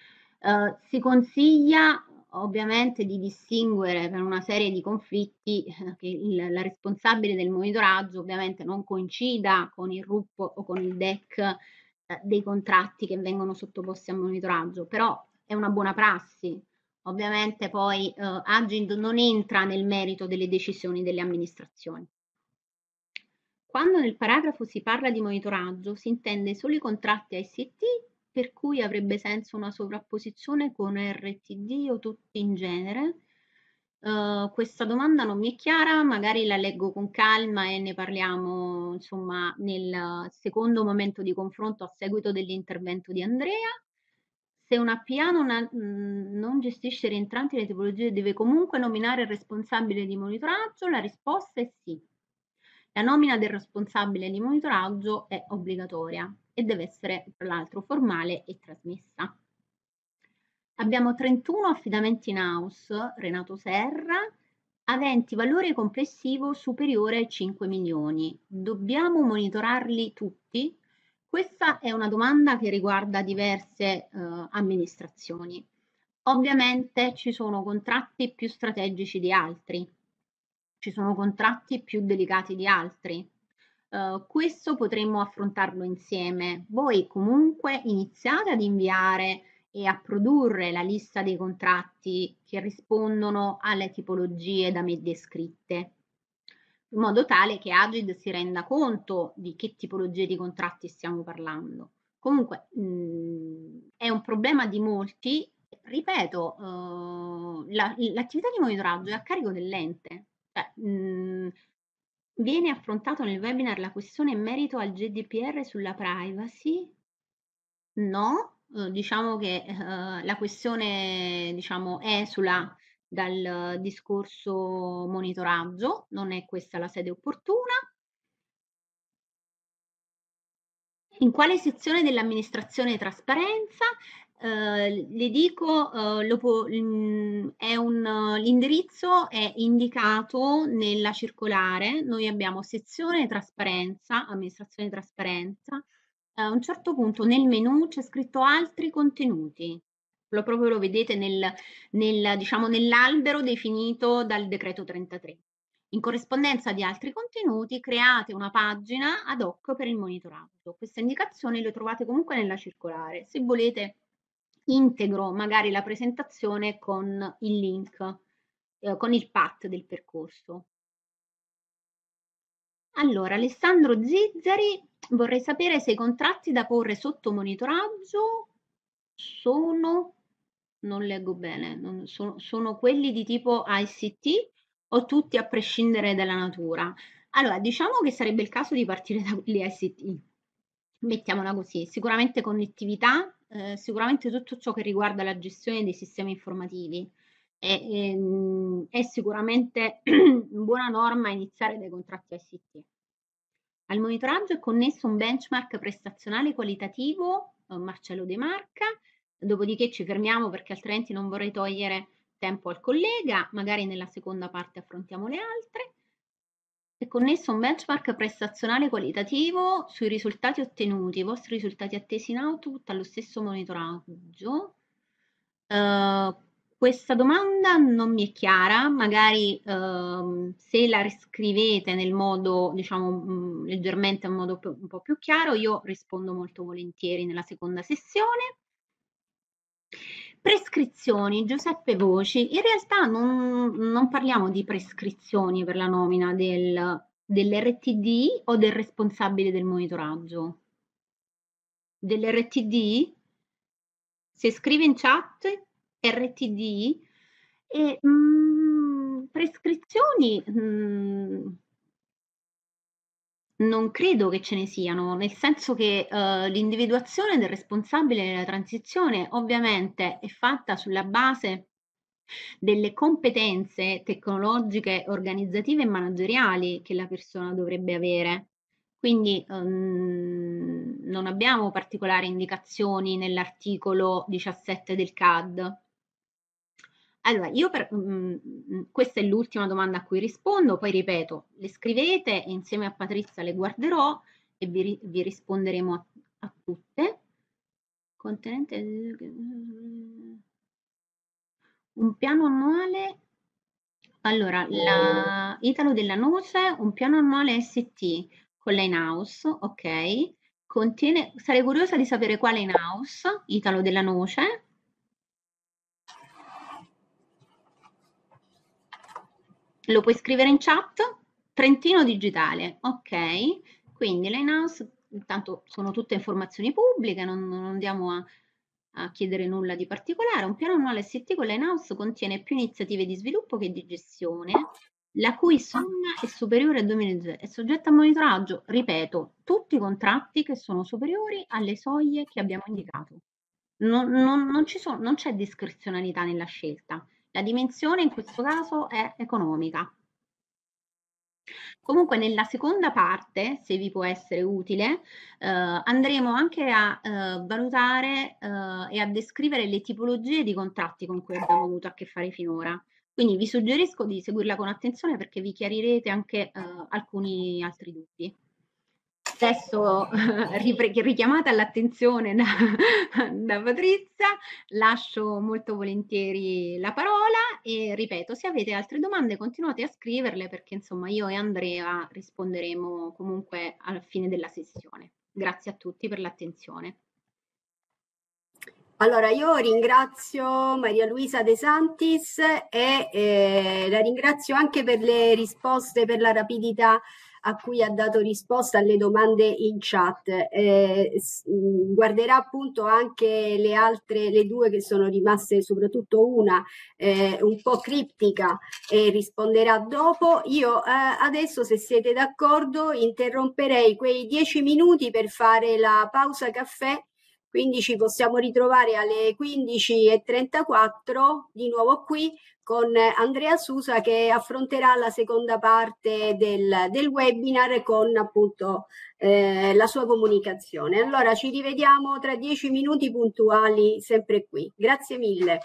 Si consiglia ovviamente di distinguere per una serie di conflitti che la responsabile del monitoraggio ovviamente non coincida con il RUP o con il DEC dei contratti che vengono sottoposti a monitoraggio, però è una buona prassi. Ovviamente poi Agind non entra nel merito delle decisioni delle amministrazioni. Quando nel paragrafo si parla di monitoraggio si intende solo i contratti ICT, per cui avrebbe senso una sovrapposizione con RTD o tutti in genere? Questa domanda non mi è chiara, magari la leggo con calma e ne parliamo insomma nel secondo momento di confronto a seguito dell'intervento di Andrea. Se una PA non gestisce rientranti le tipologie, deve comunque nominare il responsabile di monitoraggio? La risposta è sì. La nomina del responsabile di monitoraggio è obbligatoria e deve essere, tra l'altro, formale e trasmessa. Abbiamo 31 affidamenti in house, Renato Serra, aventi valore complessivo superiore ai 5 milioni. Dobbiamo monitorarli tutti? Questa è una domanda che riguarda diverse amministrazioni. Ovviamente ci sono contratti più strategici di altri, ci sono contratti più delicati di altri. Questo potremmo affrontarlo insieme. Voi comunque iniziate ad inviare e a produrre la lista dei contratti che rispondono alle tipologie da me descritte, in modo tale che Agid si renda conto di che tipologie di contratti stiamo parlando. Comunque è un problema di molti. Ripeto, l'attività di monitoraggio è a carico dell'ente. Cioè, viene affrontato nel webinar la questione in merito al GDPR sulla privacy? No, diciamo che la questione diciamo, esula dal discorso monitoraggio, non è questa la sede opportuna. In quale sezione dell'amministrazione trasparenza? le dico, l'indirizzo è indicato nella circolare. Noi abbiamo sezione trasparenza, amministrazione trasparenza. A un certo punto nel menu c'è scritto altri contenuti. Proprio lo vedete diciamo, nell'albero definito dal decreto 33. In corrispondenza di altri contenuti create una pagina ad hoc per il monitoraggio. Queste indicazioni le trovate comunque nella circolare. Se volete integro magari la presentazione con il link, con il path del percorso. Allora, Alessandro Zizzari, vorrei sapere se i contratti da porre sotto monitoraggio sono, non leggo bene, sono quelli di tipo ICT o tutti a prescindere dalla natura? Allora, diciamo che sarebbe il caso di partire da quelli ICT, mettiamola così, sicuramente connettività, sicuramente tutto ciò che riguarda la gestione dei sistemi informativi. È sicuramente buona norma iniziare dai contratti ICT. Al monitoraggio è connesso un benchmark prestazionale qualitativo, Marcello De Marca, dopodiché ci fermiamo perché altrimenti non vorrei togliere tempo al collega, magari nella seconda parte affrontiamo le altre. È connesso un benchmark prestazionale qualitativo sui risultati ottenuti, i vostri risultati attesi in output allo stesso monitoraggio. Questa domanda non mi è chiara, magari se la riscrivete nel modo, diciamo, leggermente in modo un po' più chiaro, io rispondo molto volentieri nella seconda sessione. Prescrizioni, Giuseppe Voci. In realtà non parliamo di prescrizioni per la nomina dell'RTD o del responsabile del monitoraggio. Dell'RTD? Se scrive in chat RTD e prescrizioni non credo che ce ne siano, nel senso che l'individuazione del responsabile della transizione ovviamente è fatta sulla base delle competenze tecnologiche, organizzative e manageriali che la persona dovrebbe avere. Quindi non abbiamo particolari indicazioni nell'articolo 17 del CAD. Allora, questa è l'ultima domanda a cui rispondo, poi ripeto, le scrivete e insieme a Patrizia le guarderò e vi risponderemo a tutte. Contenente un piano annuale, allora, Italo della Noce, un piano annuale ST con la in-house, ok, sarei curiosa di sapere quale in-house, Italo della Noce. Lo puoi scrivere in chat? Trentino Digitale, ok, quindi la in-house, intanto sono tutte informazioni pubbliche, non andiamo a chiedere nulla di particolare. Un piano annuale ST con la in-house contiene più iniziative di sviluppo che di gestione, la cui somma è superiore a 2.000 è soggetta a monitoraggio, ripeto, tutti i contratti che sono superiori alle soglie che abbiamo indicato. Non c'è discrezionalità nella scelta. La dimensione in questo caso è economica. Comunque nella seconda parte, se vi può essere utile, andremo anche a valutare e a descrivere le tipologie di contratti con cui abbiamo avuto a che fare finora. Quindi vi suggerisco di seguirla con attenzione perché vi chiarirete anche alcuni altri dubbi. Adesso richiamata all'attenzione da Patrizia, lascio molto volentieri la parola e ripeto, se avete altre domande continuate a scriverle perché insomma io e Andrea risponderemo comunque alla fine della sessione. Grazie a tutti per l'attenzione. Allora, io ringrazio Maria Luisa De Santis e la ringrazio anche per le risposte, per la rapidità a cui ha dato risposta alle domande in chat. Guarderà appunto anche le altre, le due che sono rimaste, soprattutto una un po' criptica e risponderà dopo. Io adesso, se siete d'accordo, interromperei quei 10 minuti per fare la pausa caffè quindi ci possiamo ritrovare alle 15:34 di nuovo qui con Andrea Susa, che affronterà la seconda parte del webinar con appunto la sua comunicazione. Allora ci rivediamo tra 10 minuti puntuali sempre qui. Grazie mille.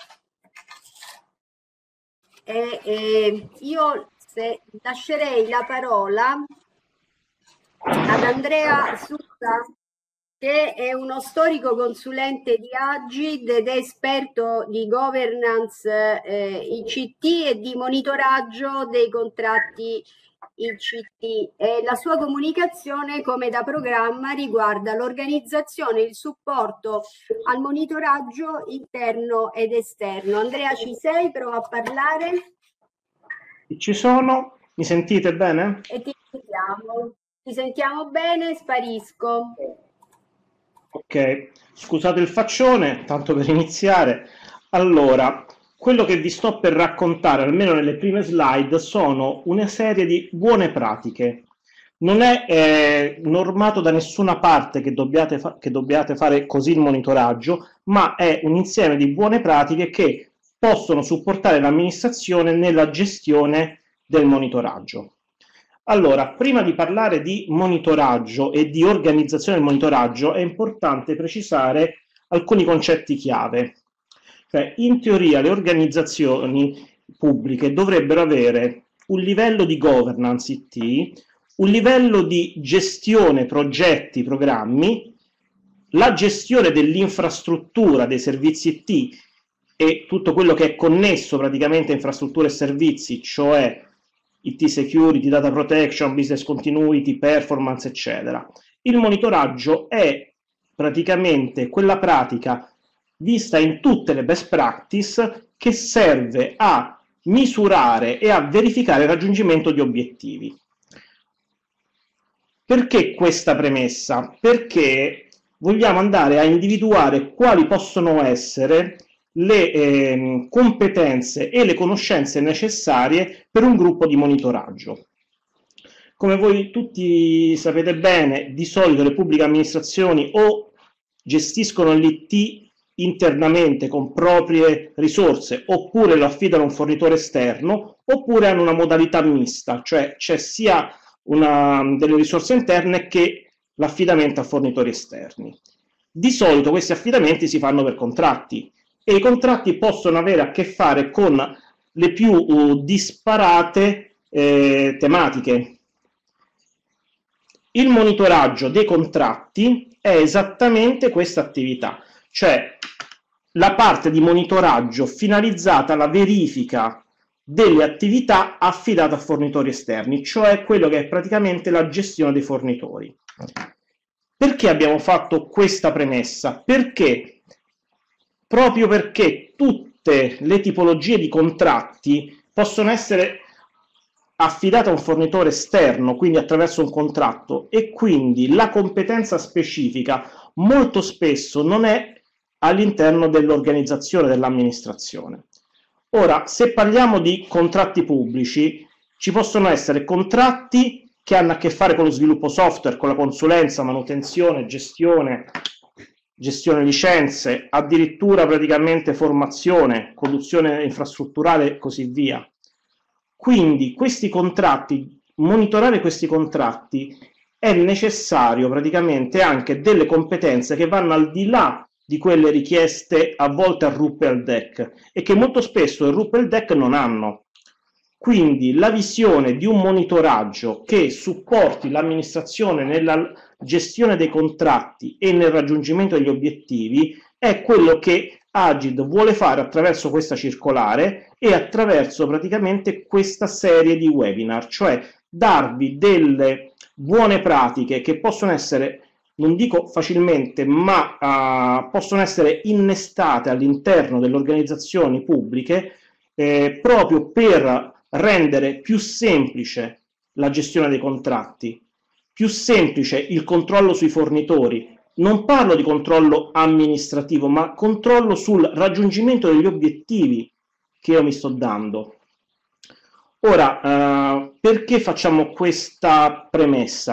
Io lascerei la parola ad Andrea Susa, che è uno storico consulente di Agid ed è esperto di governance ICT e di monitoraggio dei contratti ICT. La sua comunicazione, come da programma, riguarda l'organizzazione e il supporto al monitoraggio interno ed esterno. Andrea, ci sei? Prova a parlare. Ci sono? Mi sentite bene? E ti sentiamo bene, sparisco. Ok, scusate il faccione, tanto per iniziare. Allora, quello che vi sto per raccontare, almeno nelle prime slide, sono una serie di buone pratiche. Non è normato da nessuna parte che dobbiate fare così il monitoraggio, ma è un insieme di buone pratiche che possono supportare l'amministrazione nella gestione del monitoraggio. Allora, prima di parlare di monitoraggio e di organizzazione del monitoraggio, è importante precisare alcuni concetti chiave. Cioè, in teoria le organizzazioni pubbliche dovrebbero avere un livello di governance IT, un livello di gestione progetti, programmi, la gestione dell'infrastruttura, dei servizi IT e tutto quello che è connesso praticamente a infrastrutture e servizi, cioè IT security, data protection, business continuity, performance, eccetera. Il monitoraggio è praticamente quella pratica vista in tutte le best practice che serve a misurare e a verificare il raggiungimento di obiettivi. Perché questa premessa? Perché vogliamo andare a individuare quali possono essere le competenze e le conoscenze necessarie per un gruppo di monitoraggio. Come voi tutti sapete bene, di solito le pubbliche amministrazioni o gestiscono l'IT internamente con proprie risorse, oppure lo affidano a un fornitore esterno, oppure hanno una modalità mista, cioè c'è sia delle risorse interne che l'affidamento a fornitori esterni. Di solito questi affidamenti si fanno per contratti, e i contratti possono avere a che fare con le più disparate tematiche. Il monitoraggio dei contratti è esattamente questa attività, cioè la parte di monitoraggio finalizzata alla verifica delle attività affidate a fornitori esterni, cioè quello che è praticamente la gestione dei fornitori. Perché abbiamo fatto questa premessa? Proprio perché tutte le tipologie di contratti possono essere affidate a un fornitore esterno, quindi attraverso un contratto, e quindi la competenza specifica molto spesso non è all'interno dell'organizzazione dell'amministrazione. Ora, se parliamo di contratti pubblici, ci possono essere contratti che hanno a che fare con lo sviluppo software, con la consulenza, manutenzione, gestione licenze, addirittura praticamente formazione, conduzione infrastrutturale e così via. Quindi questi contratti, monitorare questi contratti, è necessario praticamente anche delle competenze che vanno al di là di quelle richieste a volte al RUP e al DEC e che molto spesso il RUP e il DEC non hanno. Quindi la visione di un monitoraggio che supporti l'amministrazione nella gestione dei contratti e nel raggiungimento degli obiettivi è quello che Agid vuole fare attraverso questa circolare e attraverso praticamente questa serie di webinar, cioè darvi delle buone pratiche che possono essere, non dico facilmente, ma possono essere innestate all'interno delle organizzazioni pubbliche proprio per rendere più semplice la gestione dei contratti, più semplice il controllo sui fornitori. Non parlo di controllo amministrativo, ma controllo sul raggiungimento degli obiettivi che io mi sto dando. Ora, perché facciamo questa premessa?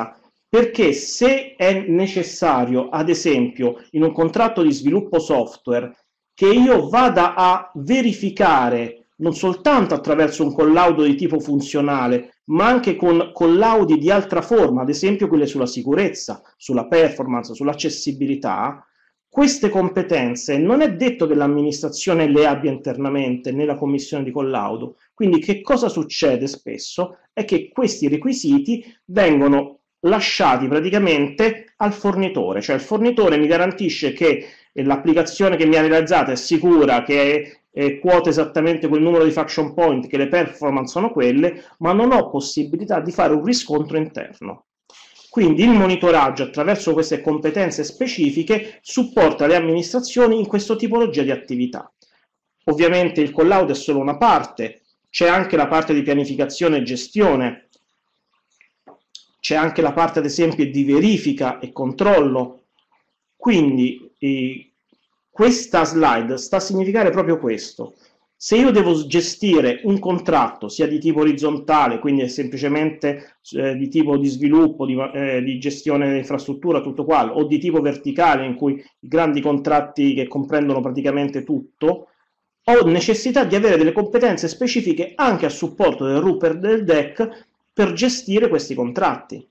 perché se è necessario, ad esempio, in un contratto di sviluppo software, che io vada a verificare non soltanto attraverso un collaudo di tipo funzionale, ma anche con collaudi di altra forma, ad esempio quelle sulla sicurezza, sulla performance, sull'accessibilità, queste competenze non è detto che l'amministrazione le abbia internamente nella commissione di collaudo. Quindi che cosa succede spesso? È che questi requisiti vengono lasciati praticamente al fornitore, cioè il fornitore mi garantisce che l'applicazione che mi ha realizzato è sicura, che quota esattamente quel numero di function point, che le performance sono quelle, ma non ho possibilità di fare un riscontro interno. Quindi il monitoraggio attraverso queste competenze specifiche supporta le amministrazioni in questa tipologia di attività. Ovviamente il collaudo è solo una parte, c'è anche la parte di pianificazione e gestione, c'è anche la parte ad esempio di verifica e controllo. Quindi questa slide sta a significare proprio questo. Se io devo gestire un contratto sia di tipo orizzontale, quindi è semplicemente di tipo di sviluppo, di gestione dell'infrastruttura, tutto qua, o di tipo verticale in cui i grandi contratti che comprendono praticamente tutto, ho necessità di avere delle competenze specifiche anche a supporto del RUP e del DEC per gestire questi contratti.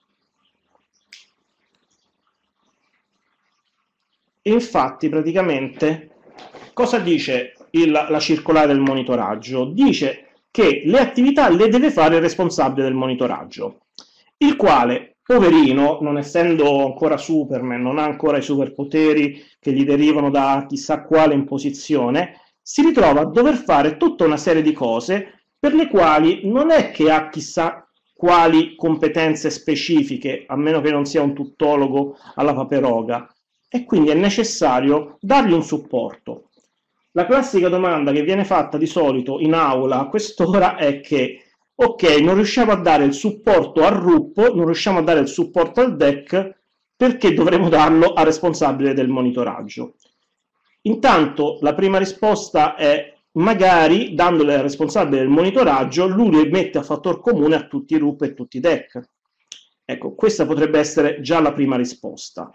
E infatti praticamente cosa dice la circolare del monitoraggio? Dice che le attività le deve fare il responsabile del monitoraggio, il quale, poverino, non essendo ancora Superman, non ha ancora i superpoteri che gli derivano da chissà quale imposizione, si ritrova a dover fare tutta una serie di cose per le quali non è che ha chissà quali competenze specifiche, a meno che non sia un tuttologo alla Paperoga, e quindi è necessario dargli un supporto. La classica domanda che viene fatta di solito in aula a quest'ora è che, ok, non riusciamo a dare il supporto al RUP, non riusciamo a dare il supporto al DEC, perché dovremo darlo al responsabile del monitoraggio? Intanto la prima risposta è magari dandole al responsabile del monitoraggio lui li mette a fattor comune a tutti i RUP e tutti i DEC. Ecco, questa potrebbe essere già la prima risposta.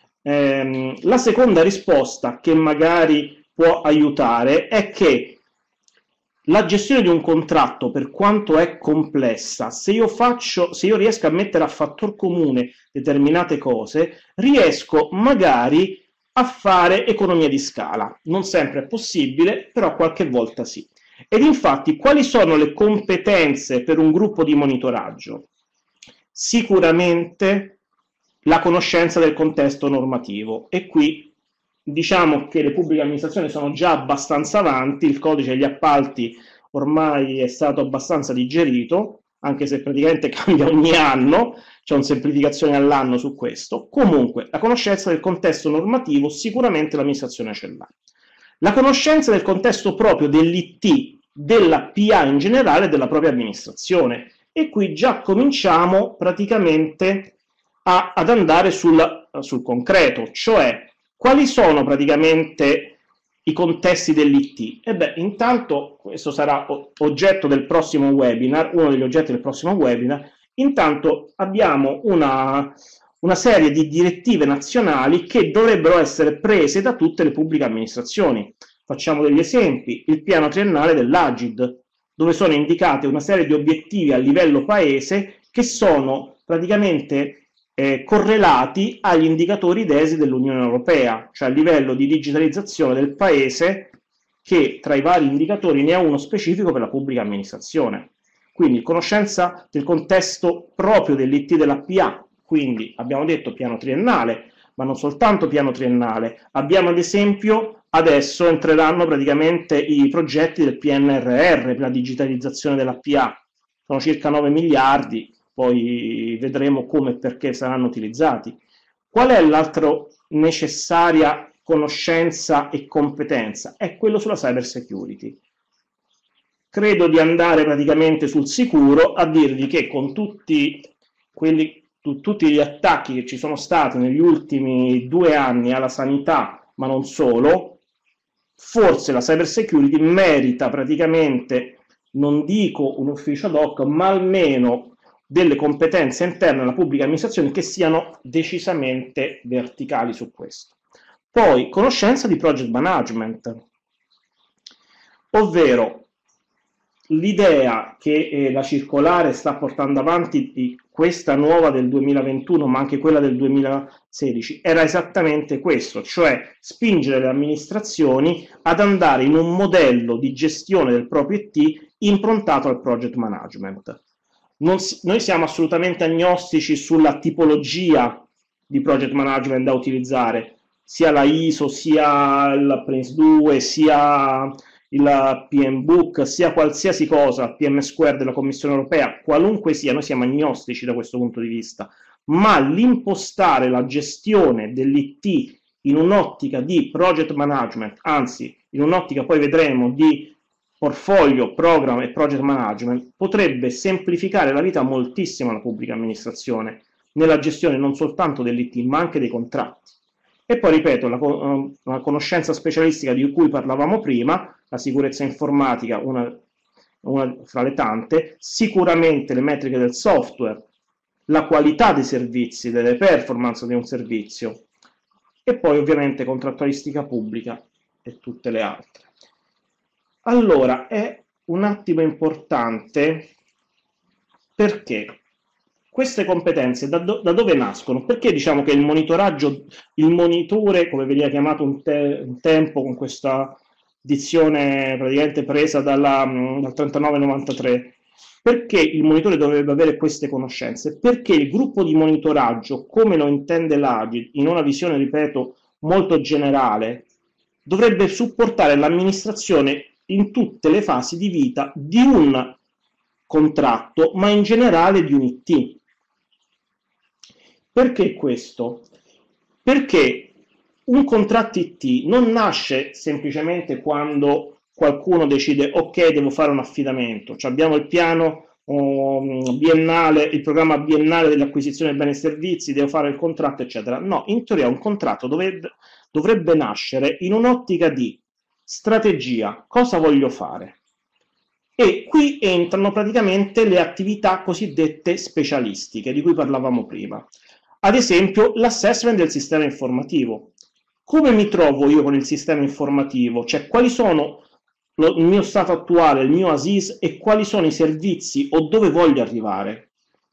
La seconda risposta che magari può aiutare è che la gestione di un contratto, per quanto è complessa, se io riesco a mettere a fattor comune determinate cose, riesco magari a fare economia di scala. Non sempre è possibile, però qualche volta sì. Ed infatti, quali sono le competenze per un gruppo di monitoraggio? Sicuramente la conoscenza del contesto normativo, e qui diciamo che le pubbliche amministrazioni sono già abbastanza avanti, il codice degli appalti ormai è stato abbastanza digerito, anche se praticamente cambia ogni anno, c'è una semplificazione all'anno su questo. Comunque, la conoscenza del contesto normativo sicuramente l'amministrazione ce l'ha. La conoscenza del contesto proprio dell'IT, della PA in generale e della propria amministrazione. E qui già cominciamo praticamente ad andare sul concreto, cioè quali sono praticamente i contesti dell'IT? E beh, intanto questo sarà oggetto del prossimo webinar, uno degli oggetti del prossimo webinar. Intanto abbiamo una serie di direttive nazionali che dovrebbero essere prese da tutte le pubbliche amministrazioni. Facciamo degli esempi: il piano triennale dell'Agid, dove sono indicate una serie di obiettivi a livello paese che sono praticamente correlati agli indicatori DESI dell'Unione Europea, cioè a livello di digitalizzazione del paese, che tra i vari indicatori ne ha uno specifico per la pubblica amministrazione. Quindi conoscenza del contesto proprio dell'IT della PA, quindi abbiamo detto piano triennale, ma non soltanto piano triennale, abbiamo ad esempio adesso entreranno praticamente i progetti del PNRR per la digitalizzazione della PA, sono circa 9 miliardi, poi vedremo come e perché saranno utilizzati. Qual è l'altra necessaria conoscenza e competenza? È quello sulla cyber security. Credo di andare praticamente sul sicuro a dirvi che con tutti gli attacchi che ci sono stati negli ultimi 2 anni alla sanità, ma non solo, forse la cyber security merita praticamente, non dico un ufficio ad hoc, ma almeno delle competenze interne alla pubblica amministrazione che siano decisamente verticali su questo. Poi, conoscenza di project management, ovvero l'idea che la circolare sta portando avanti, di questa nuova del 2021, ma anche quella del 2016, era esattamente questo, cioè spingere le amministrazioni ad andare in un modello di gestione del proprio IT improntato al project management. Noi siamo assolutamente agnostici sulla tipologia di project management da utilizzare, sia la ISO, sia il Prince2, sia il PM Book, sia qualsiasi cosa, PM Square della Commissione Europea, qualunque sia, noi siamo agnostici da questo punto di vista, ma l'impostare la gestione dell'IT in un'ottica di project management, anzi in un'ottica poi vedremo di portfolio, program e project management, potrebbe semplificare la vita moltissimo alla pubblica amministrazione nella gestione non soltanto dell'IT ma anche dei contratti. E poi ripeto, la conoscenza specialistica di cui parlavamo prima, la sicurezza informatica, una fra le tante, sicuramente le metriche del software, la qualità dei servizi, delle performance di un servizio, e poi ovviamente contrattualistica pubblica e tutte le altre. Allora, è un attimo importante perché queste competenze da dove nascono? Perché diciamo che il monitoraggio, il monitore, come veniva chiamato un tempo con questa dizione praticamente presa dal 3993, perché il monitore dovrebbe avere queste conoscenze? Perché il gruppo di monitoraggio, come lo intende l'Agid, in una visione, ripeto, molto generale, dovrebbe supportare l'amministrazione in tutte le fasi di vita di un contratto, ma in generale di un IT. Perché questo? Perché un contratto IT non nasce semplicemente quando qualcuno decide ok, devo fare un affidamento, cioè abbiamo il piano biennale, il programma biennale dell'acquisizione dei beni e servizi, devo fare il contratto, eccetera. No, in teoria un contratto dovrebbe nascere in un'ottica di strategia, cosa voglio fare? E qui entrano praticamente le attività cosiddette specialistiche di cui parlavamo prima. Ad esempio, l'assessment del sistema informativo. Come mi trovo io con il sistema informativo? Cioè, quali sono il mio stato attuale, il mio ASIS e quali sono i servizi o dove voglio arrivare?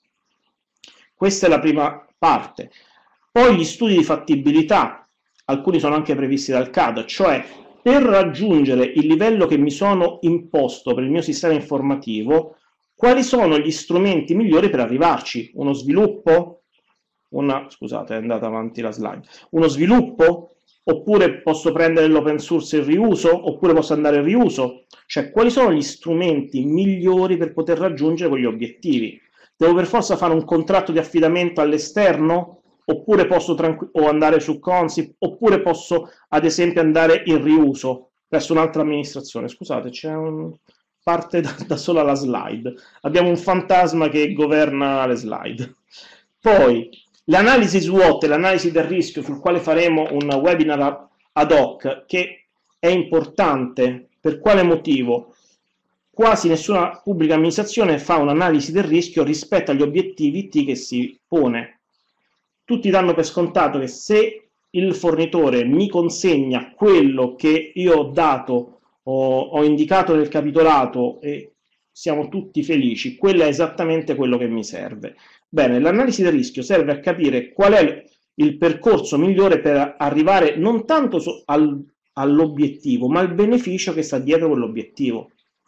Questa è la prima parte. Poi gli studi di fattibilità, alcuni sono anche previsti dal CAD, cioè per raggiungere il livello che mi sono imposto per il mio sistema informativo, quali sono gli strumenti migliori per arrivarci? Uno sviluppo? Scusate, è andata avanti la slide. Uno sviluppo? Oppure posso prendere l'open source e il riuso? Oppure posso andare al riuso? Cioè, quali sono gli strumenti migliori per poter raggiungere quegli obiettivi? Devo per forza fare un contratto di affidamento all'esterno? Oppure posso andare su Consip? Oppure posso, ad esempio, andare in riuso presso un'altra amministrazione? Scusate, c'è parte da sola la slide. Abbiamo un fantasma che governa le slide. Poi, l'analisi SWOT e l'analisi del rischio, sul quale faremo un webinar ad hoc, che è importante. Per quale motivo? Quasi nessuna pubblica amministrazione fa un'analisi del rischio rispetto agli obiettivi IT che si pone. Tutti danno per scontato che se il fornitore mi consegna quello che io ho dato, ho indicato nel capitolato e siamo tutti felici, quello è esattamente quello che mi serve. Bene, l'analisi del rischio serve a capire qual è il percorso migliore per arrivare non tanto all'obiettivo, ma al beneficio che sta dietro quell'obiettivo.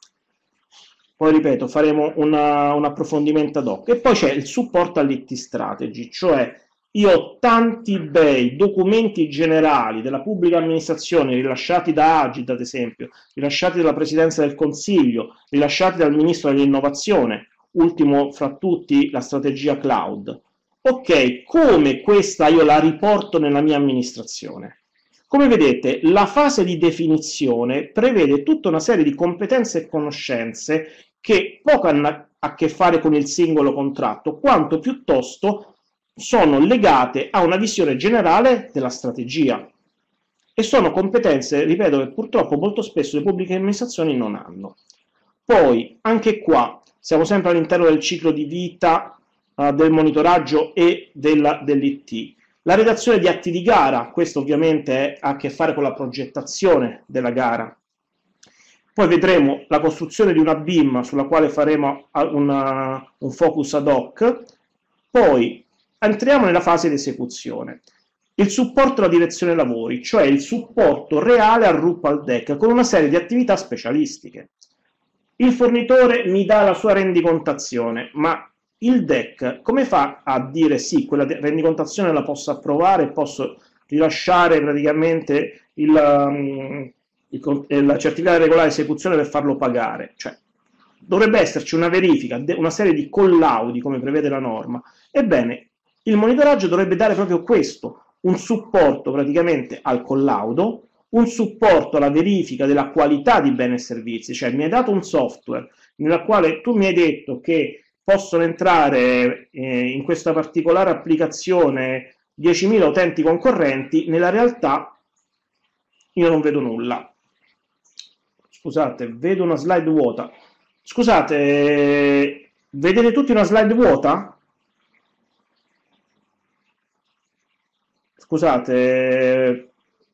Poi ripeto, faremo un approfondimento ad hoc. E poi c'è il supporto all'IT strategy, cioè io ho tanti bei documenti generali della pubblica amministrazione rilasciati da Agid, ad esempio, rilasciati dalla Presidenza del Consiglio, rilasciati dal Ministro dell'Innovazione, ultimo fra tutti la strategia cloud. Ok, come questa io la riporto nella mia amministrazione? Come vedete, la fase di definizione prevede tutta una serie di competenze e conoscenze che poco hanno a che fare con il singolo contratto, quanto piuttosto sono legate a una visione generale della strategia. E sono competenze, ripeto, che purtroppo molto spesso le pubbliche amministrazioni non hanno. Poi, anche qua, siamo sempre all'interno del ciclo di vita del monitoraggio e dell'IT. La redazione di atti di gara, questo ovviamente ha a che fare con la progettazione della gara. Poi vedremo la costruzione di una BIM sulla quale faremo un focus ad hoc. Poi entriamo nella fase di esecuzione. Il supporto alla direzione lavori, cioè il supporto reale al RUP al DEC con una serie di attività specialistiche. Il fornitore mi dà la sua rendicontazione, ma il DEC come fa a dire sì, quella rendicontazione la posso approvare e posso rilasciare praticamente la certificato di regolare esecuzione per farlo pagare? Cioè, dovrebbe esserci una verifica, una serie di collaudi come prevede la norma. Ebbene, il monitoraggio dovrebbe dare proprio questo, un supporto praticamente al collaudo, un supporto alla verifica della qualità di beni e servizi, cioè mi hai dato un software nella quale tu mi hai detto che possono entrare in questa particolare applicazione 10.000 utenti concorrenti, nella realtà io non vedo nulla. Scusate, vedo una slide vuota. Scusate, vedete tutti una slide vuota? Scusate.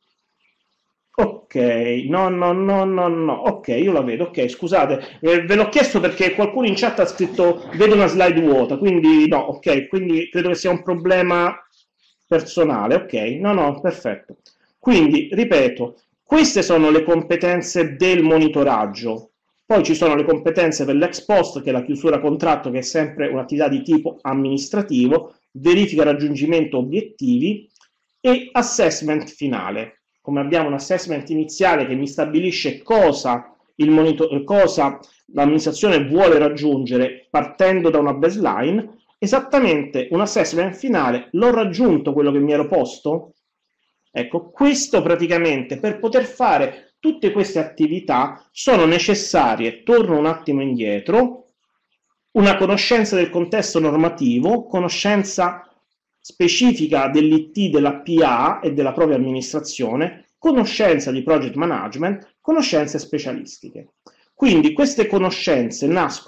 Ok, no, ok, io la vedo, ok, scusate, ve l'ho chiesto perché qualcuno in chat ha scritto vedo una slide vuota, quindi no, ok, quindi credo che sia un problema personale, ok, no, perfetto. Quindi, ripeto, queste sono le competenze del monitoraggio, poi ci sono le competenze per l'ex post, che è la chiusura contratto, che è sempre un'attività di tipo amministrativo, verifica raggiungimento obiettivi e assessment finale. Come abbiamo un assessment iniziale che mi stabilisce cosa l'amministrazione vuole raggiungere partendo da una baseline, esattamente un assessment finale, l'ho raggiunto quello che mi ero posto? Ecco, questo praticamente per poter fare tutte queste attività sono necessarie, torno un attimo indietro, una conoscenza del contesto normativo, conoscenza specifica dell'IT, della PA e della propria amministrazione, conoscenza di project management, conoscenze specialistiche. Quindi queste conoscenze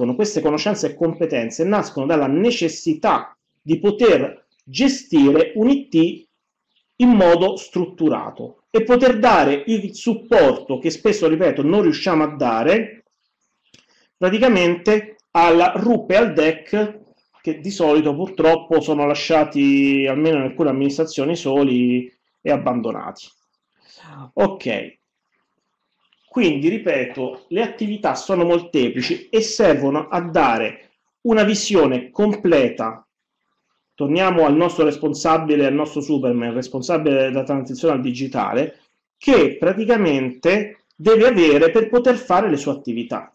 e competenze nascono dalla necessità di poter gestire un IT in modo strutturato e poter dare il supporto che spesso, ripeto, non riusciamo a dare praticamente al RUP e al DEC, che di solito purtroppo sono lasciati, almeno in alcune amministrazioni, soli e abbandonati. Ok, quindi ripeto, le attività sono molteplici e servono a dare una visione completa. Torniamo al nostro responsabile, al nostro Superman, responsabile della transizione al digitale, che praticamente deve avere per poter fare le sue attività.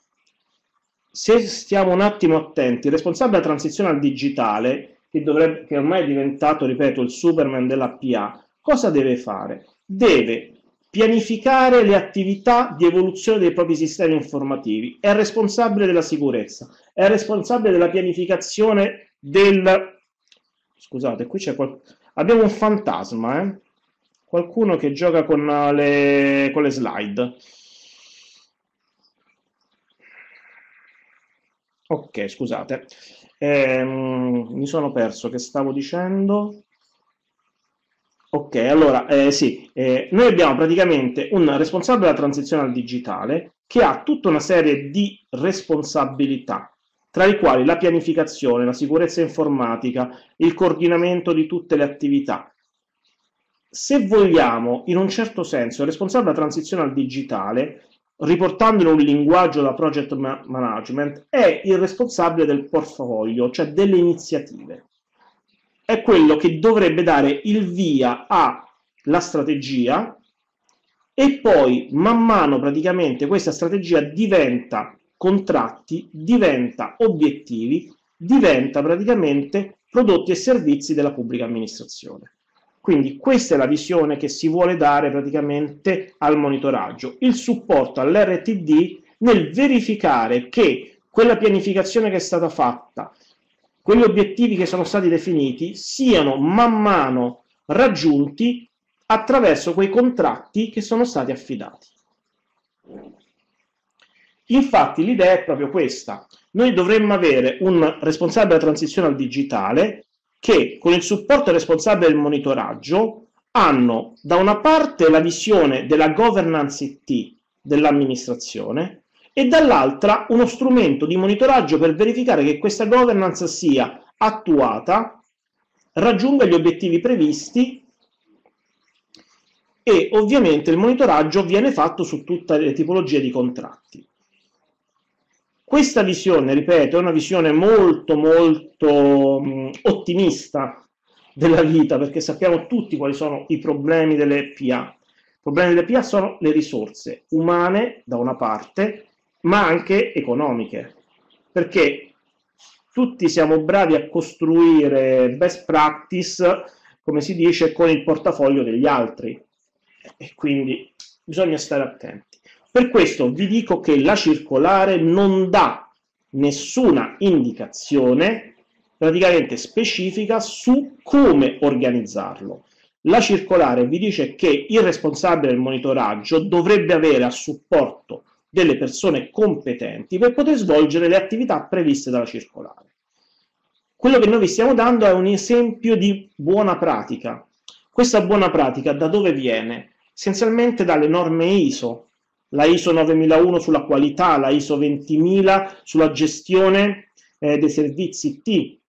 Se stiamo un attimo attenti, il responsabile della transizione al digitale, che ormai è diventato, ripeto, il Superman della PA, cosa deve fare? Deve pianificare le attività di evoluzione dei propri sistemi informativi, è responsabile della sicurezza, è responsabile della pianificazione del... Scusate, qui c'è abbiamo un fantasma, qualcuno che gioca con le slide. Ok, scusate, mi sono perso, che stavo dicendo? Ok, allora, sì, noi abbiamo praticamente un responsabile della transizione al digitale che ha tutta una serie di responsabilità, tra le quali la pianificazione, la sicurezza informatica, il coordinamento di tutte le attività. Se vogliamo, in un certo senso, il responsabile della transizione al digitale, riportandolo in un linguaggio da project management, è il responsabile del portfolio, cioè delle iniziative. È quello che dovrebbe dare il via alla strategia e poi man mano praticamente questa strategia diventa contratti, diventa obiettivi, diventa praticamente prodotti e servizi della pubblica amministrazione. Quindi questa è la visione che si vuole dare praticamente al monitoraggio, il supporto all'RTD nel verificare che quella pianificazione che è stata fatta, quegli obiettivi che sono stati definiti siano man mano raggiunti attraverso quei contratti che sono stati affidati. Infatti l'idea è proprio questa, Noi dovremmo avere un responsabile della transizione al digitale che, con il supporto del responsabile del monitoraggio, hanno da una parte la visione della governance IT dell'amministrazione e dall'altra uno strumento di monitoraggio per verificare che questa governance sia attuata, raggiunga gli obiettivi previsti e ovviamente il monitoraggio viene fatto su tutte le tipologie di contratti. Questa visione, ripeto, è una visione molto ottimista della vita, perché sappiamo tutti quali sono i problemi delle PA. I problemi delle PA sono le risorse umane da una parte, ma anche economiche, perché tutti siamo bravi a costruire best practice, come si dice, con il portafoglio degli altri, e quindi bisogna stare attenti. Per questo vi dico che la circolare non dà nessuna indicazione praticamente specifica su come organizzarlo. La circolare vi dice che il responsabile del monitoraggio dovrebbe avere a supporto delle persone competenti per poter svolgere le attività previste dalla circolare. Quello che noi vi stiamo dando è un esempio di buona pratica. Questa buona pratica da dove viene? Essenzialmente dalle norme ISO. La ISO 9001 sulla qualità, la ISO 20000 sulla gestione dei servizi IT,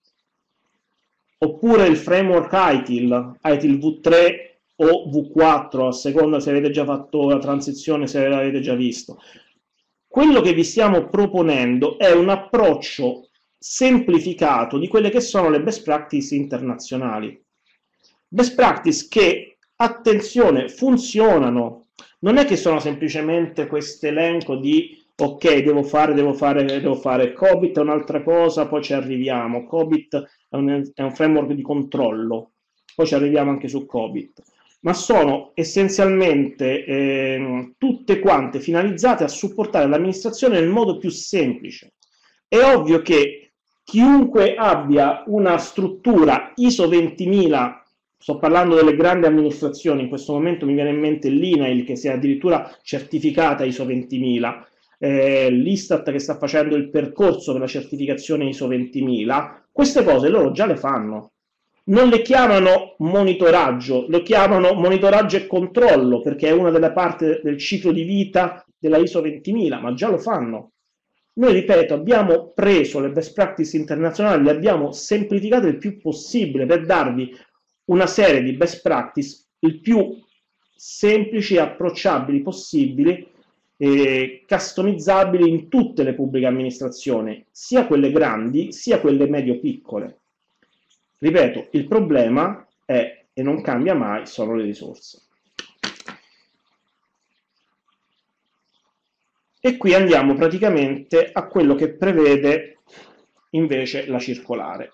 oppure il framework ITIL V3 o V4, a seconda se avete già fatto la transizione, se l'avete già visto. Quello che vi stiamo proponendo è un approccio semplificato di quelle che sono le best practice internazionali. Best practice che, attenzione, funzionano. Non è che sono semplicemente questo elenco di ok, devo fare COBIT è un'altra cosa, poi ci arriviamo. COBIT è un framework di controllo, poi ci arriviamo anche su COBIT, ma sono essenzialmente tutte quante finalizzate a supportare l'amministrazione nel modo più semplice. È ovvio che chiunque abbia una struttura ISO 20000, sto parlando delle grandi amministrazioni, in questo momento mi viene in mente l'INAIL che si è addirittura certificata ISO 20000, l'Istat che sta facendo il percorso per la certificazione ISO 20000, queste cose loro già le fanno. Non le chiamano monitoraggio, lo chiamano monitoraggio e controllo, perché è una delle parti del ciclo di vita della ISO 20000, ma già lo fanno. Noi, ripeto, abbiamo preso le best practice internazionali, le abbiamo semplificate il più possibile per darvi una serie di best practice il più semplici e approcciabili possibili, customizzabili in tutte le pubbliche amministrazioni, sia quelle grandi sia quelle medio-piccole. Ripeto, il problema è, e non cambia mai, sono le risorse. E qui andiamo praticamente a quello che prevede invece la circolare.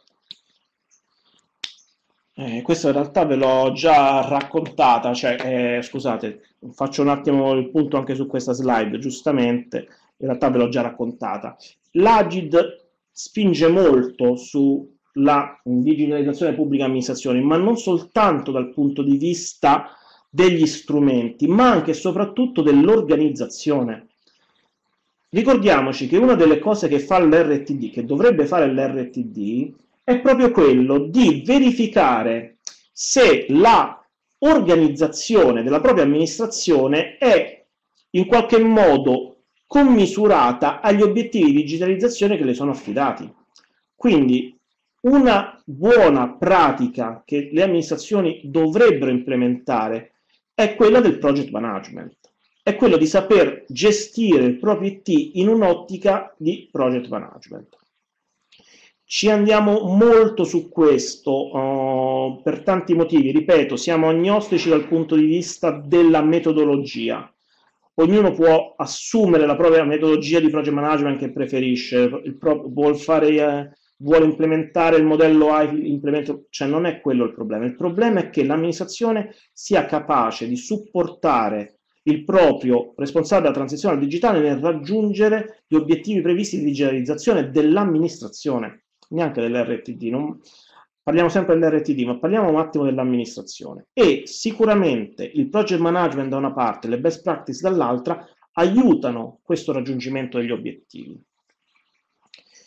Questa in realtà ve l'ho già raccontata, cioè, scusate, faccio un attimo il punto anche su questa slide, giustamente, in realtà ve l'ho già raccontata. L'Agid spinge molto sulla digitalizzazione delle pubbliche amministrazioni, ma non soltanto dal punto di vista degli strumenti, ma anche e soprattutto dell'organizzazione. Ricordiamoci che una delle cose che fa l'RTD, che dovrebbe fare l'RTD, è proprio quello di verificare se la organizzazione della propria amministrazione è in qualche modo commisurata agli obiettivi di digitalizzazione che le sono affidati. Quindi una buona pratica che le amministrazioni dovrebbero implementare è quella del project management, è quello di saper gestire il proprio IT in un'ottica di project management. Ci andiamo molto su questo per tanti motivi, ripeto, siamo agnostici dal punto di vista della metodologia. Ognuno può assumere la propria metodologia di project management che preferisce, vuole implementare il modello AI, cioè non è quello il problema è che l'amministrazione sia capace di supportare il proprio responsabile della transizione al digitale nel raggiungere gli obiettivi previsti di digitalizzazione dell'amministrazione. Neanche dell'RTD, parliamo sempre dell'RTD, ma parliamo un attimo dell'amministrazione. E sicuramente il project management da una parte e le best practice dall'altra aiutano questo raggiungimento degli obiettivi.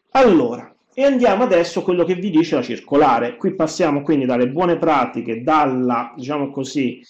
Allora, e andiamo adesso a quello che vi dice la circolare. Qui passiamo quindi dalle buone pratiche, dalla, diciamo così,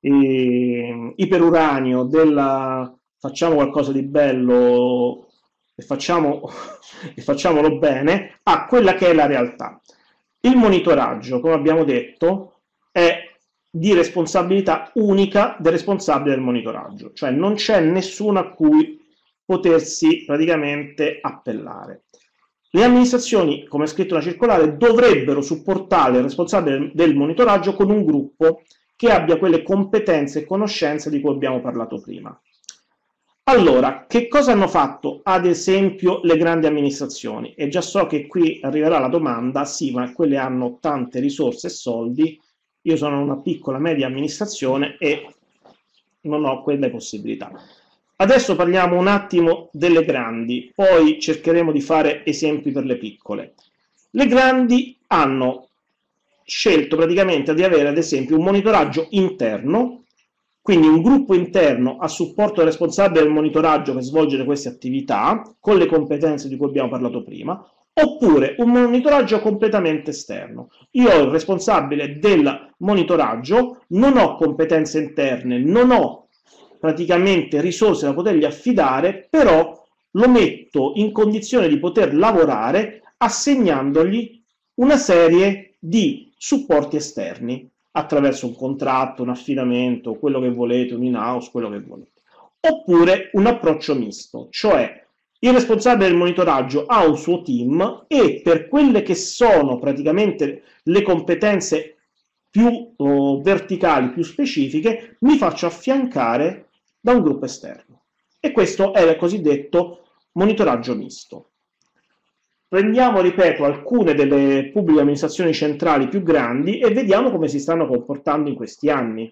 iperuranio, della facciamo qualcosa di bello e, e facciamolo bene, a quella che è la realtà. Il monitoraggio, come abbiamo detto, è di responsabilità unica del responsabile del monitoraggio, cioè non c'è nessuno a cui potersi praticamente appellare. Le amministrazioni, come è scritto nella circolare, dovrebbero supportare il responsabile del monitoraggio con un gruppo che abbia quelle competenze e conoscenze di cui abbiamo parlato prima. Allora, che cosa hanno fatto ad esempio le grandi amministrazioni? E già so che qui arriverà la domanda, sì, ma quelle hanno tante risorse e soldi, io sono una piccola media amministrazione e non ho quelle possibilità. Adesso parliamo un attimo delle grandi, poi cercheremo di fare esempi per le piccole. Le grandi hanno scelto praticamente di avere ad esempio un monitoraggio interno, quindi un gruppo interno a supporto del responsabile del monitoraggio per svolgere queste attività, con le competenze di cui abbiamo parlato prima, oppure un monitoraggio completamente esterno. Io ho il responsabile del monitoraggio, non ho competenze interne, non ho praticamente risorse da potergli affidare, però lo metto in condizione di poter lavorare assegnandogli una serie di supporti esterni attraverso un contratto, un affidamento, quello che volete, un in-house, quello che volete. Oppure un approccio misto, cioè il responsabile del monitoraggio ha un suo team e per quelle che sono praticamente le competenze più verticali, più specifiche, mi faccio affiancare da un gruppo esterno. E questo è il cosiddetto monitoraggio misto. Prendiamo, ripeto, alcune delle pubbliche amministrazioni centrali più grandi e vediamo come si stanno comportando in questi anni.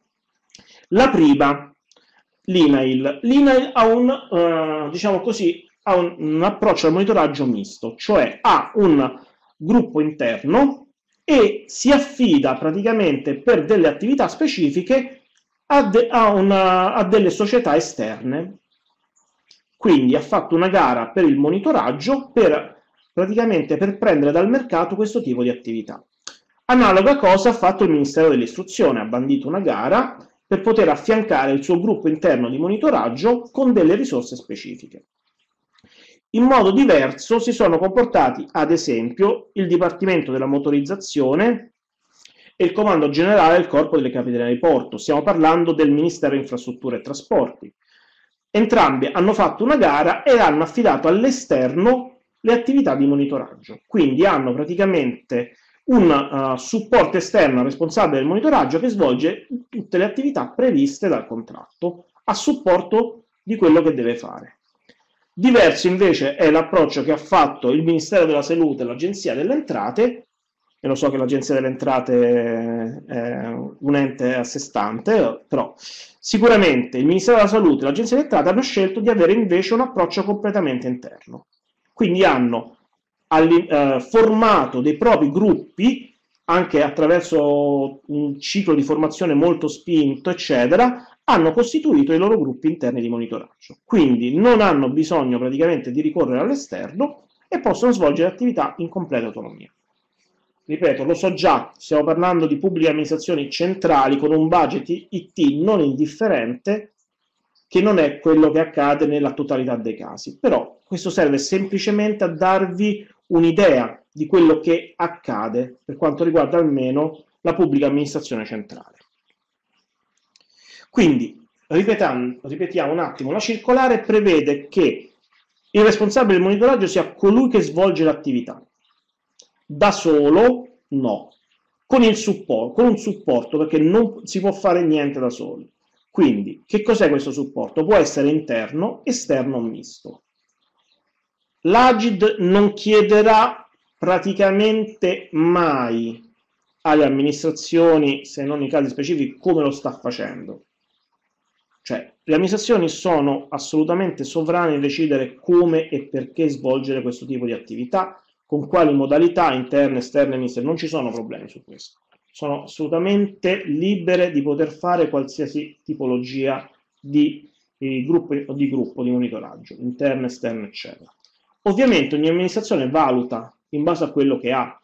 La prima, l'INAIL. L'INAIL ha diciamo così, ha un approccio al monitoraggio misto, cioè ha un gruppo interno e si affida praticamente per delle attività specifiche a delle società esterne. Quindi ha fatto una gara per il monitoraggio praticamente per prendere dal mercato questo tipo di attività. Analoga cosa ha fatto il Ministero dell'Istruzione, ha bandito una gara per poter affiancare il suo gruppo interno di monitoraggio con delle risorse specifiche. In modo diverso si sono comportati, ad esempio, il Dipartimento della Motorizzazione e il Comando Generale del Corpo delle Capitanerie di Porto. Stiamo parlando del Ministero Infrastrutture e Trasporti. Entrambi hanno fatto una gara e hanno affidato all'esterno le attività di monitoraggio. Quindi hanno praticamente un supporto esterno al responsabile del monitoraggio che svolge tutte le attività previste dal contratto a supporto di quello che deve fare. Diverso invece è l'approccio che ha fatto il Ministero della Salute e l'Agenzia delle Entrate, e lo so che l'Agenzia delle Entrate è un ente a sé stante, però sicuramente il Ministero della Salute e l'Agenzia delle Entrate hanno scelto di avere invece un approccio completamente interno. Quindi hanno formato dei propri gruppi, anche attraverso un ciclo di formazione molto spinto, eccetera, hanno costituito i loro gruppi interni di monitoraggio. Quindi non hanno bisogno praticamente di ricorrere all'esterno e possono svolgere attività in completa autonomia. Ripeto, lo so già, stiamo parlando di pubbliche amministrazioni centrali con un budget IT non indifferente, che non è quello che accade nella totalità dei casi. Però questo serve semplicemente a darvi un'idea di quello che accade per quanto riguarda almeno la pubblica amministrazione centrale. Quindi, ripetiamo un attimo, la circolare prevede che il responsabile del monitoraggio sia colui che svolge l'attività. Da solo, no. Con un supporto, perché non si può fare niente da soli. Quindi, che cos'è questo supporto? Può essere interno, esterno o misto. L'Agid non chiederà praticamente mai alle amministrazioni, se non in casi specifici, come lo sta facendo. Cioè, le amministrazioni sono assolutamente sovrane nel decidere come e perché svolgere questo tipo di attività, con quali modalità interne, esterne, miste, non ci sono problemi su questo. Sono assolutamente libere di poter fare qualsiasi tipologia di gruppo di monitoraggio, interno, esterno, eccetera. Ovviamente ogni amministrazione valuta in base a quello che ha.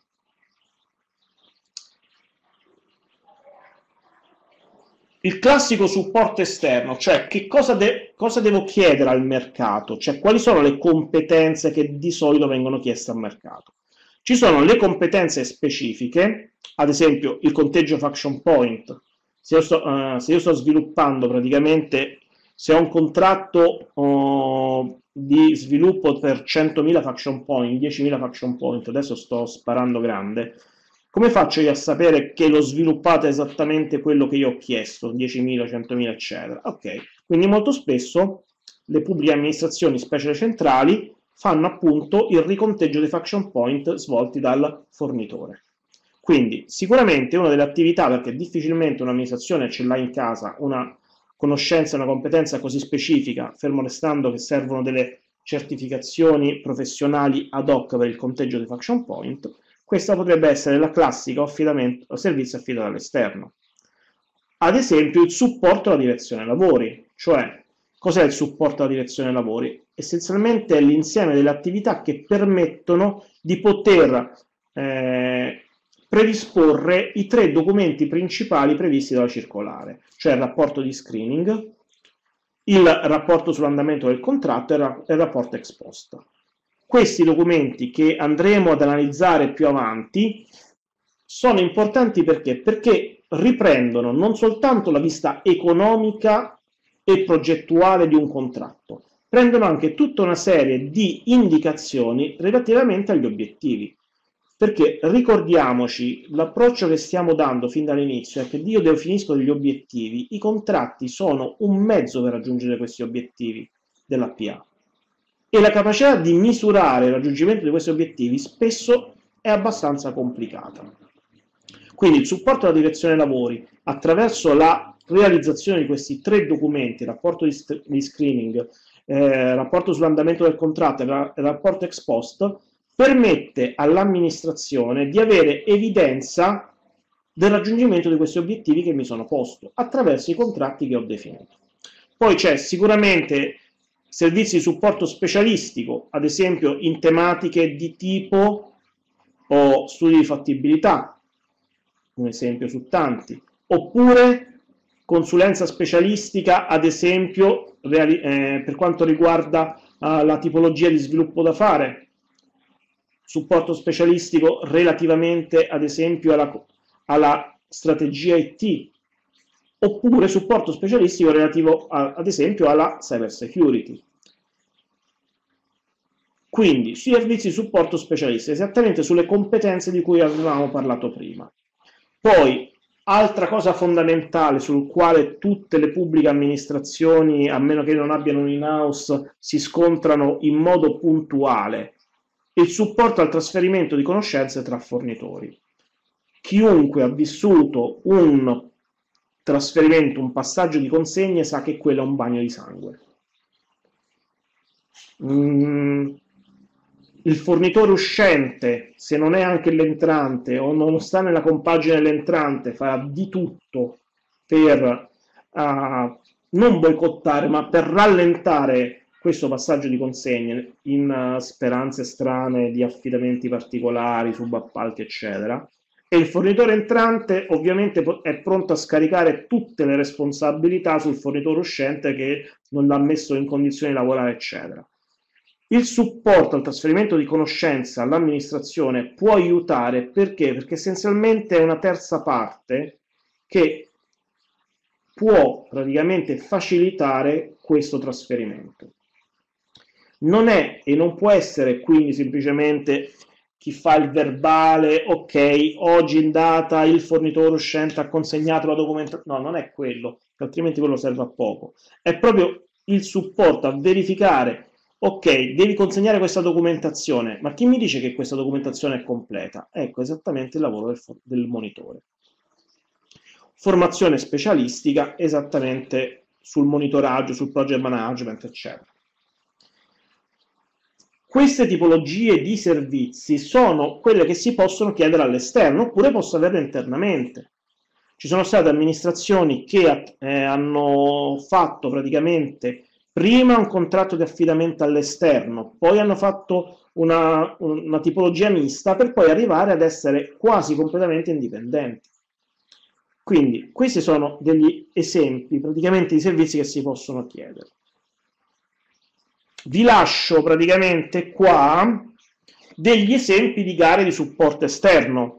Il classico supporto esterno, cioè che cosa devo chiedere al mercato, cioè quali sono le competenze che di solito vengono chieste al mercato. Ci sono le competenze specifiche, ad esempio il conteggio faction point. Se io sto sviluppando praticamente, se ho un contratto di sviluppo per 100.000 faction point, 10.000 faction point, adesso sto sparando grande, come faccio io a sapere che l'ho sviluppato esattamente quello che io ho chiesto, 10.000, 100.000, eccetera? Ok, quindi molto spesso le pubbliche amministrazioni, specie le centrali, fanno appunto il riconteggio dei faction point svolti dal fornitore. Quindi sicuramente una delle attività, perché difficilmente un'amministrazione ce l'ha in casa, una conoscenza, una competenza così specifica, fermo restando che servono delle certificazioni professionali ad hoc per il conteggio dei faction point. Questa potrebbe essere la classica servizio affidato all'esterno. Ad esempio il supporto alla direzione lavori, cioè cos'è il supporto alla direzione lavori? Essenzialmente è l'insieme delle attività che permettono di poter predisporre i 3 documenti principali previsti dalla circolare, cioè il rapporto di screening, il rapporto sull'andamento del contratto e il rapporto ex post. Questi documenti che andremo ad analizzare più avanti sono importanti perché riprendono non soltanto la vista economica e progettuale di un contratto, prendono anche tutta una serie di indicazioni relativamente agli obiettivi. Perché ricordiamoci, l'approccio che stiamo dando fin dall'inizio è che io definisco degli obiettivi, i contratti sono un mezzo per raggiungere questi obiettivi dell'APA. E la capacità di misurare il raggiungimento di questi obiettivi spesso è abbastanza complicata. Quindi il supporto alla direzione lavori attraverso la realizzazione di questi 3 documenti, rapporto di screening, rapporto sull'andamento del contratto e rapporto ex post, permette all'amministrazione di avere evidenza del raggiungimento di questi obiettivi che mi sono posto attraverso i contratti che ho definito. Poi c'è sicuramente servizi di supporto specialistico, ad esempio in tematiche di tipo o studi di fattibilità, un esempio su tanti, oppure consulenza specialistica, ad esempio per quanto riguarda la tipologia di sviluppo da fare, supporto specialistico relativamente ad esempio alla strategia IT, oppure supporto specialistico relativo ad esempio alla cyber security. Quindi sui servizi di supporto specialistico, esattamente sulle competenze di cui avevamo parlato prima. Poi, altra cosa fondamentale sul quale tutte le pubbliche amministrazioni, a meno che non abbiano un in-house, si scontrano in modo puntuale, il supporto al trasferimento di conoscenze tra fornitori. Chiunque ha vissuto un trasferimento, un passaggio di consegne, sa che quello è un bagno di sangue. Il fornitore uscente, se non è anche l'entrante o non sta nella compagine dell'entrante, farà di tutto per non boicottare, ma per rallentare questo passaggio di consegne in speranze strane di affidamenti particolari, subappalti, eccetera. E il fornitore entrante ovviamente è pronto a scaricare tutte le responsabilità sul fornitore uscente che non l'ha messo in condizioni di lavorare, eccetera. Il supporto al trasferimento di conoscenza all'amministrazione può aiutare perché? Perché essenzialmente è una terza parte che può praticamente facilitare questo trasferimento. Non è e non può essere quindi semplicemente chi fa il verbale, ok, oggi in data il fornitore uscente ha consegnato la documentazione. No, non è quello, altrimenti quello serve a poco. È proprio il supporto a verificare, ok, devi consegnare questa documentazione, ma chi mi dice che questa documentazione è completa? Ecco, esattamente il lavoro del monitore. Formazione specialistica esattamente sul monitoraggio, sul project management, eccetera. Queste tipologie di servizi sono quelle che si possono chiedere all'esterno, oppure posso averle internamente. Ci sono state amministrazioni che hanno fatto praticamente prima un contratto di affidamento all'esterno, poi hanno fatto una tipologia mista per poi arrivare ad essere quasi completamente indipendenti. Quindi questi sono degli esempi praticamente di servizi che si possono chiedere. Vi lascio praticamente qua degli esempi di gare di supporto esterno.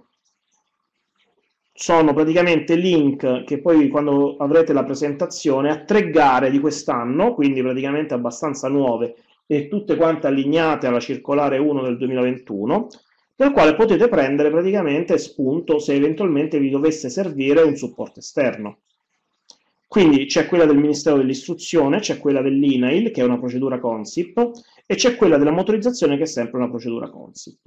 Sono praticamente link che poi quando avrete la presentazione a 3 gare di quest'anno, quindi praticamente abbastanza nuove e tutte quante allineate alla circolare 1 del 2021, dal quale potete prendere praticamente spunto se eventualmente vi dovesse servire un supporto esterno. Quindi c'è quella del Ministero dell'Istruzione, c'è quella dell'INAIL, che è una procedura Consip, e c'è quella della motorizzazione, che è sempre una procedura Consip.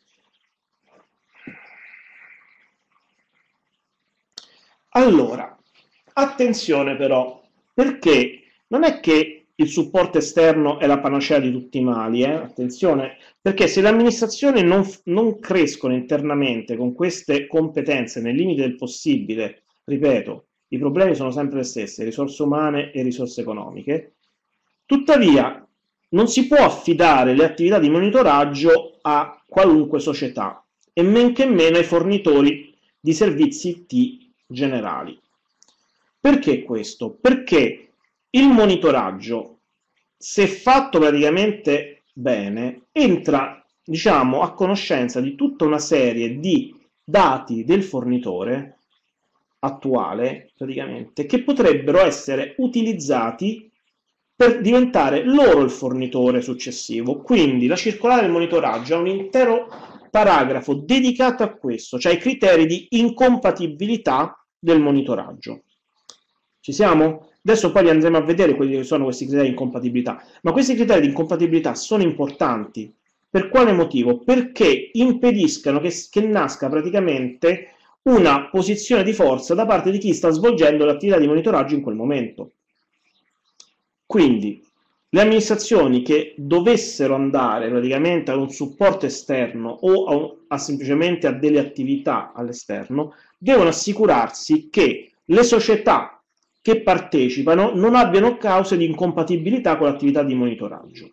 Allora, attenzione però, perché non è che il supporto esterno è la panacea di tutti i mali, attenzione, perché se le amministrazioni non crescono internamente con queste competenze nei limiti del possibile, ripeto, i problemi sono sempre le stesse, risorse umane e risorse economiche, tuttavia non si può affidare le attività di monitoraggio a qualunque società, e men che meno ai fornitori di servizi IT generali. Perché questo? Perché il monitoraggio, se fatto praticamente bene, entra, diciamo, a conoscenza di tutta una serie di dati del fornitore attuale, praticamente, che potrebbero essere utilizzati per diventare loro il fornitore successivo. Quindi la circolare del monitoraggio ha un intero paragrafo dedicato a questo, cioè ai criteri di incompatibilità del monitoraggio. Ci siamo? Adesso poi li andremo a vedere quelli che sono questi criteri di incompatibilità, ma questi criteri di incompatibilità sono importanti. Per quale motivo? Perché impediscano che nasca praticamente una posizione di forza da parte di chi sta svolgendo l'attività di monitoraggio in quel momento. Quindi le amministrazioni che dovessero andare praticamente a un supporto esterno o semplicemente a delle attività all'esterno devono assicurarsi che le società che partecipano non abbiano cause di incompatibilità con l'attività di monitoraggio.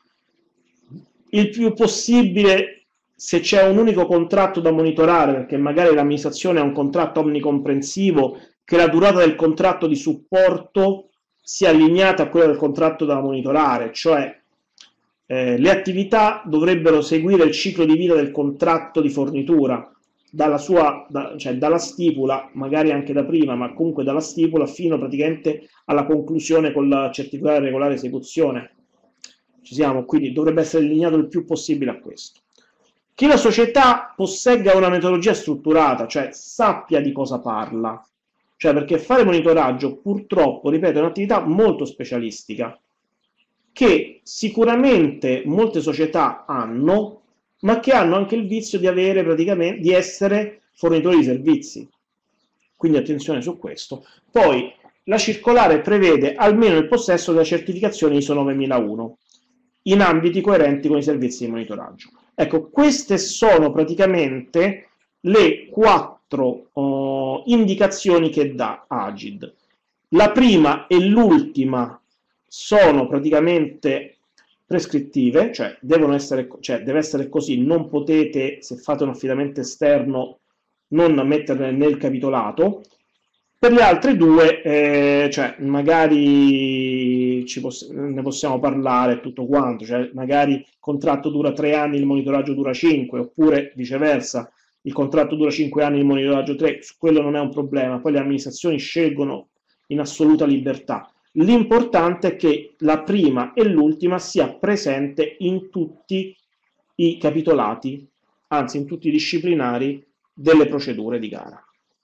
Il più possibile, se c'è un unico contratto da monitorare, perché magari l'amministrazione ha un contratto omnicomprensivo, che la durata del contratto di supporto sia allineata a quella del contratto da monitorare, cioè le attività dovrebbero seguire il ciclo di vita del contratto di fornitura, cioè dalla stipula, magari anche da prima, ma comunque dalla stipula fino praticamente alla conclusione con la certificata regolare esecuzione. Ci siamo, quindi dovrebbe essere allineato il più possibile a questo. Che la società possegga una metodologia strutturata, cioè sappia di cosa parla, cioè perché fare monitoraggio purtroppo, ripeto, è un'attività molto specialistica che sicuramente molte società hanno, ma che hanno anche il vizio di avere praticamente di essere fornitori di servizi. Quindi attenzione su questo. Poi la circolare prevede almeno il possesso della certificazione ISO 9001 in ambiti coerenti con i servizi di monitoraggio. Ecco, queste sono praticamente le 4 indicazioni che dà Agid. La prima e l'ultima sono praticamente prescrittive, cioè deve essere così, non potete, se fate un affidamento esterno, non metterle nel capitolato. Per le altre 2, cioè magari ne possiamo parlare tutto quanto, cioè magari il contratto dura 3 anni, il monitoraggio dura 5, oppure viceversa, il contratto dura 5 anni, il monitoraggio 3, su quello non è un problema, poi le amministrazioni scelgono in assoluta libertà. L'importante è che la prima e l'ultima sia presente in tutti i capitolati, anzi in tutti i disciplinari delle procedure di gara.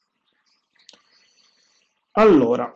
Allora,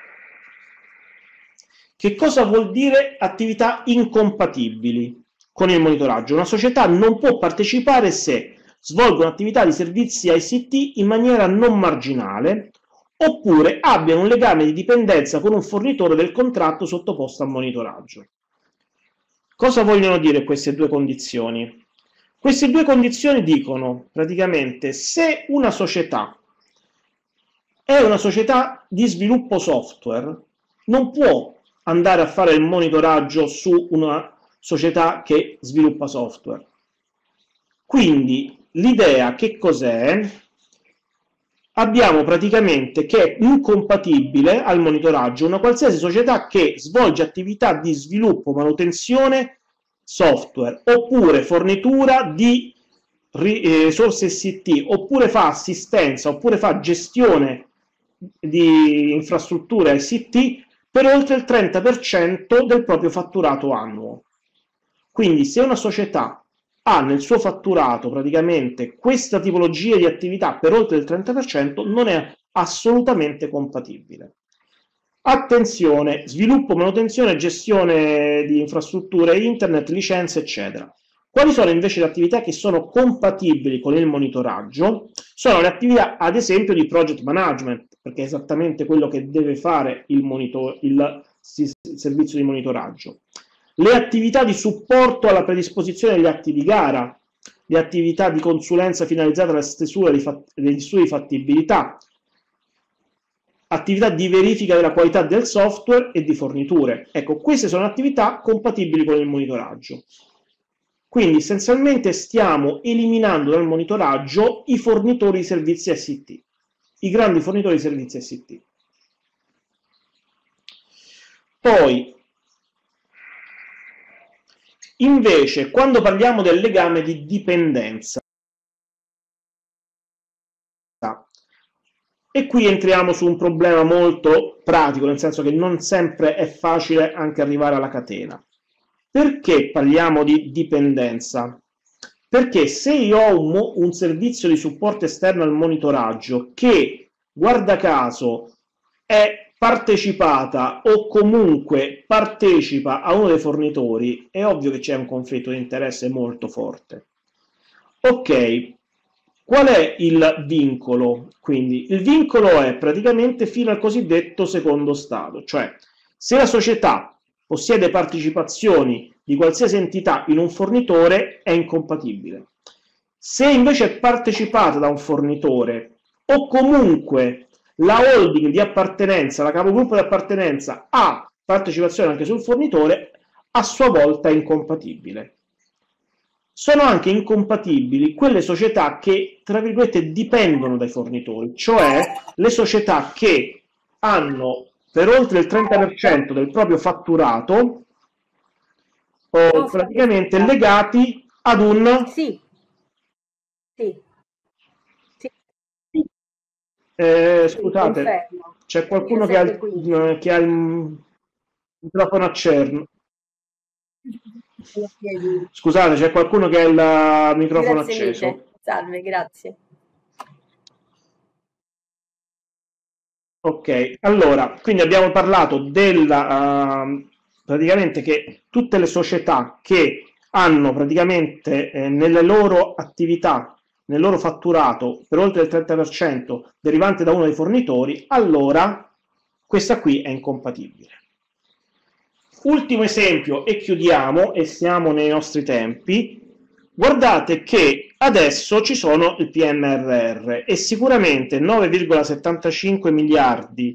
che cosa vuol dire attività incompatibili con il monitoraggio? Una società non può partecipare se svolgono attività di servizi ICT in maniera non marginale oppure abbiano un legame di dipendenza con un fornitore del contratto sottoposto a monitoraggio. Cosa vogliono dire queste 2 condizioni? Queste 2 condizioni dicono praticamente se una società è una società di sviluppo software, non può andare a fare il monitoraggio su una società che sviluppa software. Quindi l'idea che cos'è? Abbiamo praticamente che è incompatibile al monitoraggio una qualsiasi società che svolge attività di sviluppo, manutenzione, software, oppure fornitura di risorse ICT, oppure fa assistenza, oppure fa gestione di infrastrutture ICT per oltre il 30% del proprio fatturato annuo. Quindi se una società ha nel suo fatturato praticamente questa tipologia di attività per oltre il 30%, non è assolutamente compatibile. Attenzione, sviluppo, manutenzione e gestione di infrastrutture internet, licenze, eccetera. Quali sono invece le attività che sono compatibili con il monitoraggio? Sono le attività, ad esempio, di project management, perché è esattamente quello che deve fare il servizio di monitoraggio. Le attività di supporto alla predisposizione degli atti di gara, le attività di consulenza finalizzate alla stesura degli studi di fattibilità, attività di verifica della qualità del software e di forniture. Ecco, queste sono attività compatibili con il monitoraggio. Quindi essenzialmente stiamo eliminando dal monitoraggio i fornitori di servizi ICT, i grandi fornitori di servizi ICT. Poi, invece, quando parliamo del legame di dipendenza, e qui entriamo su un problema molto pratico, nel senso che non sempre è facile anche arrivare alla catena. Perché parliamo di dipendenza? Perché se io ho un servizio di supporto esterno al monitoraggio che, guarda caso, è partecipata o comunque partecipa a uno dei fornitori, è ovvio che c'è un conflitto di interesse molto forte. Ok, qual è il vincolo? Quindi il vincolo è praticamente fino al cosiddetto secondo stato, cioè se la società possiede partecipazioni di qualsiasi entità in un fornitore è incompatibile. Se invece è partecipata da un fornitore o comunque la holding di appartenenza, la capogruppo di appartenenza ha partecipazione anche sul fornitore, a sua volta è incompatibile. Sono anche incompatibili quelle società che, tra virgolette, dipendono dai fornitori, cioè le società che hanno per oltre il 30% del proprio fatturato praticamente legati ad un... Sì. Scusate, c'è qualcuno che ha il microfono acceso. Scusate, c'è qualcuno che ha il microfono acceso. Mille. Salve, grazie. Ok, allora, quindi abbiamo parlato della praticamente che tutte le società che hanno praticamente nelle loro attività, nel loro fatturato per oltre il 30% derivante da uno dei fornitori, allora questa qui è incompatibile. Ultimo esempio e chiudiamo, e siamo nei nostri tempi. Guardate che adesso ci sono il PNRR e sicuramente 9,75 miliardi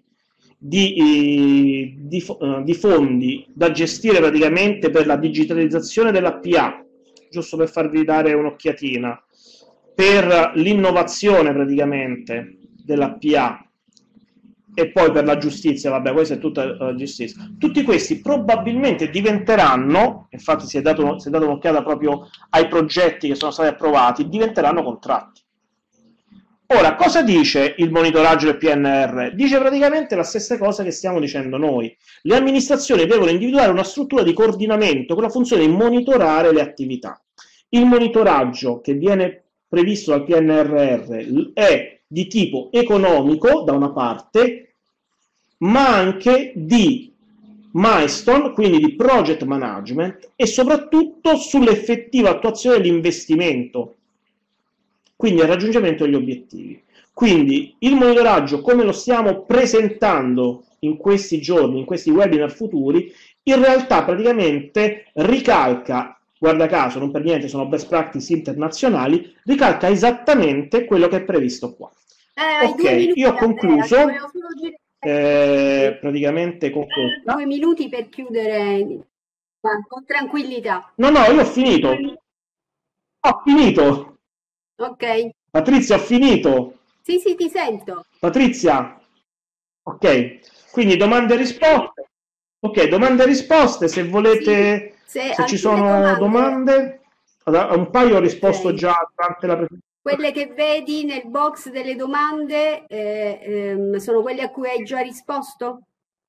di fondi da gestire praticamente per la digitalizzazione della PA, giusto per farvi dare un'occhiatina, per l'innovazione praticamente della PA e poi per la giustizia, vabbè, questa è tutta giustizia. Tutti questi probabilmente diventeranno, infatti si è dato un'occhiata proprio ai progetti che sono stati approvati, diventeranno contratti. Ora, cosa dice il monitoraggio del PNR? Dice praticamente la stessa cosa che stiamo dicendo noi. Le amministrazioni devono individuare una struttura di coordinamento con la funzione di monitorare le attività. Il monitoraggio che viene previsto dal PNRR è di tipo economico, da una parte, ma anche di milestone, quindi di project management, e soprattutto sull'effettiva attuazione dell'investimento, quindi il raggiungimento degli obiettivi. Quindi il monitoraggio, come lo stiamo presentando in questi giorni, in questi webinar futuri, in realtà praticamente ricalca, guarda caso, non per niente sono best practice internazionali, ricalca esattamente quello che è previsto qua. Ok, io ho concluso. praticamente con questa. 2 minuti per chiudere, ma con tranquillità. No, no, io ho finito. Ho finito. Ok? Patrizia, ho finito. Sì, sì, ti sento. Patrizia, ok. Quindi domande e risposte. Ok, domande e risposte. Se Sì, volete, se se ci alcune sono domande, a un paio ho risposto ok. già durante la presentazione. Quelle che vedi nel box delle domande sono quelle a cui hai già risposto?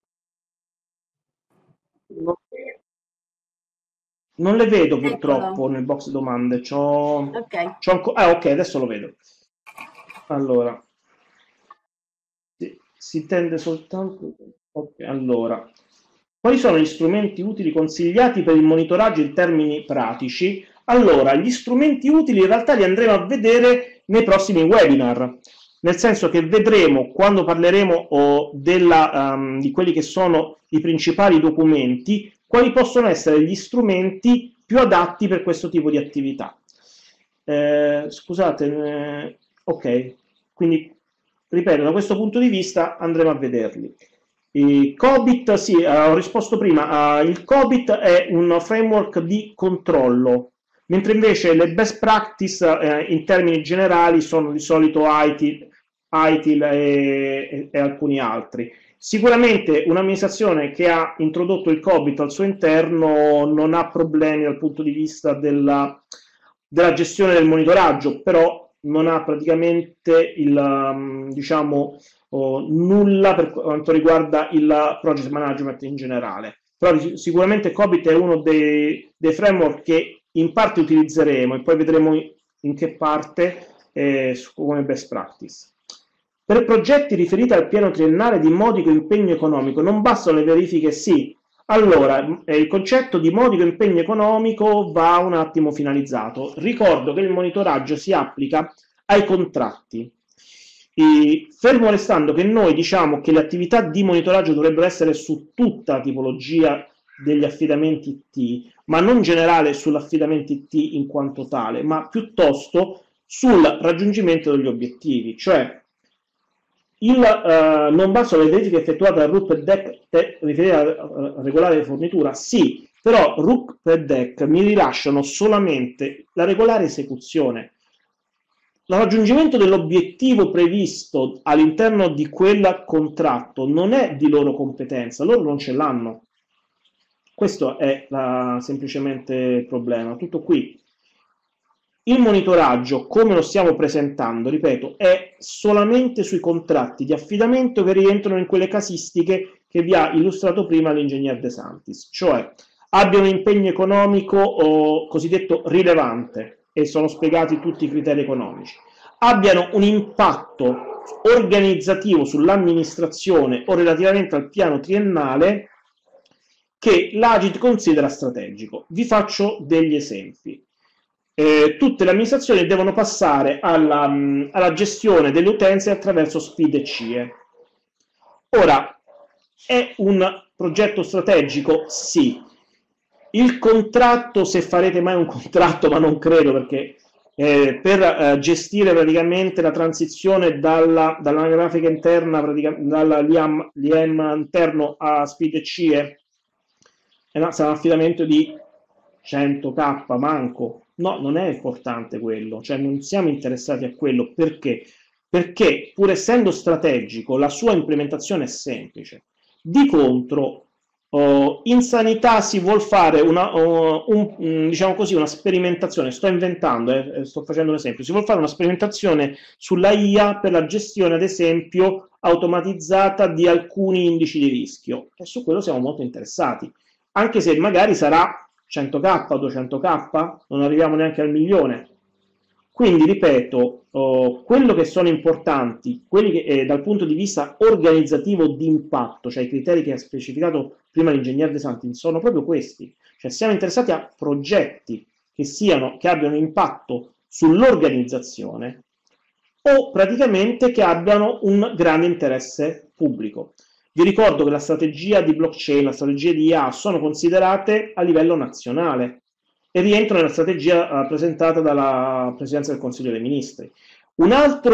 Non le vedo Eccolo. purtroppo nel box domande. Ok. Ok, adesso lo vedo. Allora, si tende soltanto. Ok, allora. Quali sono gli strumenti utili consigliati per il monitoraggio in termini pratici? Allora, gli strumenti utili in realtà li andremo a vedere nei prossimi webinar, nel senso che vedremo quando parleremo di quelli che sono i principali documenti, quali possono essere gli strumenti più adatti per questo tipo di attività. Scusate, ok, quindi ripeto, da questo punto di vista andremo a vederli. Il COBIT, sì, ho risposto prima, il COBIT è un framework di controllo, mentre invece le best practice in termini generali sono di solito ITIL e alcuni altri. Sicuramente un'amministrazione che ha introdotto il COBIT al suo interno non ha problemi dal punto di vista della gestione del monitoraggio, però non ha praticamente diciamo, nulla per quanto riguarda il project management in generale. Però sicuramente COBIT è uno dei framework che in parte utilizzeremo e poi vedremo in che parte come best practice. Per progetti riferiti al piano triennale di modico impegno economico non bastano le verifiche sì. Allora, il concetto di modico impegno economico va un attimo finalizzato. Ricordo che il monitoraggio si applica ai contratti. Fermo restando che noi diciamo che le attività di monitoraggio dovrebbero essere su tutta la tipologia degli affidamenti IT, ma non generale sull'affidamento IT in quanto tale, ma piuttosto sul raggiungimento degli obiettivi, cioè non bastano le verifiche effettuate dal RUP e DEC riferite alla regolare fornitura, sì, però RUP e DEC mi rilasciano solamente la regolare esecuzione. Il raggiungimento dell'obiettivo previsto all'interno di quel contratto non è di loro competenza, loro non ce l'hanno. Questo è semplicemente il problema. Tutto qui. Il monitoraggio, come lo stiamo presentando, ripeto, è solamente sui contratti di affidamento che rientrano in quelle casistiche che vi ha illustrato prima l'ingegner De Santis, cioè abbiano un impegno economico cosiddetto rilevante, e sono spiegati tutti i criteri economici, abbiano un impatto organizzativo sull'amministrazione o relativamente al piano triennale che l'Agit considera strategico. Vi faccio degli esempi. Tutte le amministrazioni devono passare alla gestione delle utenze attraverso SPID e CIE. Ora, è un progetto strategico? Sì. Il contratto, se farete mai un contratto, ma non credo, perché per gestire praticamente la transizione dall'anagrafica interna, dall'IAM interno a SPID e CIE, sarà un affidamento di 100k manco. No, non è importante quello, cioè non siamo interessati a quello. Perché? Perché pur essendo strategico la sua implementazione è semplice. Di contro in sanità si vuol fare diciamo così, una sperimentazione, sto inventando, sto facendo un esempio, si vuol fare una sperimentazione sulla IA per la gestione ad esempio automatizzata di alcuni indici di rischio, e su quello siamo molto interessati, anche se magari sarà 100k, 200k, non arriviamo neanche al milione. Quindi, ripeto, quello che sono importanti, quelli che dal punto di vista organizzativo di impatto, cioè i criteri che ha specificato prima l'ingegner De Santi, sono proprio questi. Cioè siamo interessati a progetti che abbiano impatto sull'organizzazione o praticamente che abbiano un grande interesse pubblico. Vi ricordo che la strategia di blockchain, la strategia di IA sono considerate a livello nazionale e rientrano nella strategia presentata dalla Presidenza del Consiglio dei Ministri. Un altro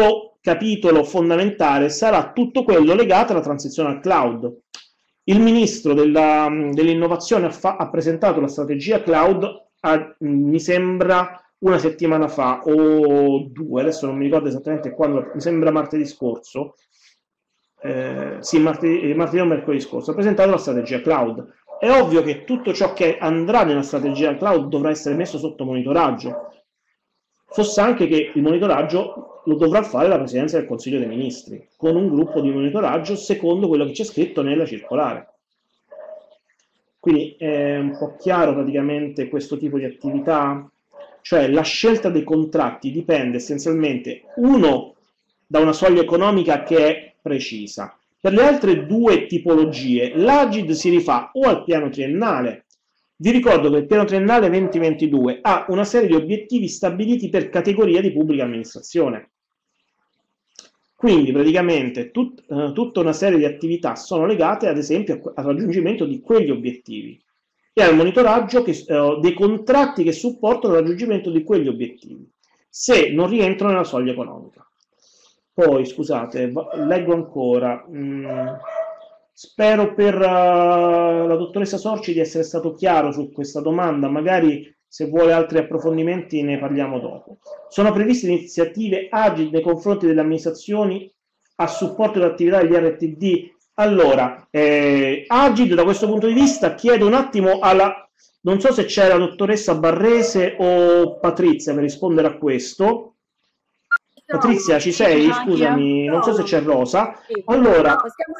capitolo fondamentale sarà tutto quello legato alla transizione al cloud. Il ministro dell'innovazione ha presentato la strategia cloud, mi sembra una settimana fa o due, adesso non mi ricordo esattamente quando, mi sembra martedì scorso, sì, martedì o mercoledì scorso, ha presentato la strategia cloud. È ovvio che tutto ciò che andrà nella strategia cloud dovrà essere messo sotto monitoraggio, fosse anche che il monitoraggio lo dovrà fare la Presidenza del Consiglio dei Ministri, con un gruppo di monitoraggio secondo quello che c'è scritto nella circolare. Quindi è un po' chiaro praticamente questo tipo di attività, cioè la scelta dei contratti dipende essenzialmente, uno, da una soglia economica che è precisa. Per le altre due tipologie, l'Agid si rifà o al piano triennale. Vi ricordo che il piano triennale 2022 ha una serie di obiettivi stabiliti per categoria di pubblica amministrazione. Quindi praticamente tutta una serie di attività sono legate ad esempio al raggiungimento di quegli obiettivi e al monitoraggio dei contratti che supportano il raggiungimento di quegli obiettivi, se non rientrano nella soglia economica. Poi, scusate, leggo ancora. Spero per la dottoressa Sorci di essere stato chiaro su questa domanda, magari se vuole altri approfondimenti ne parliamo dopo. Sono previste iniziative agili nei confronti delle amministrazioni a supporto dell'attività degli RTD? Allora, Agid da questo punto di vista chiedo un attimo non so se c'è la dottoressa Barrese o Patrizia per rispondere a questo. Patrizia, ci sei? Scusami, non so se c'è Rosa. Allora,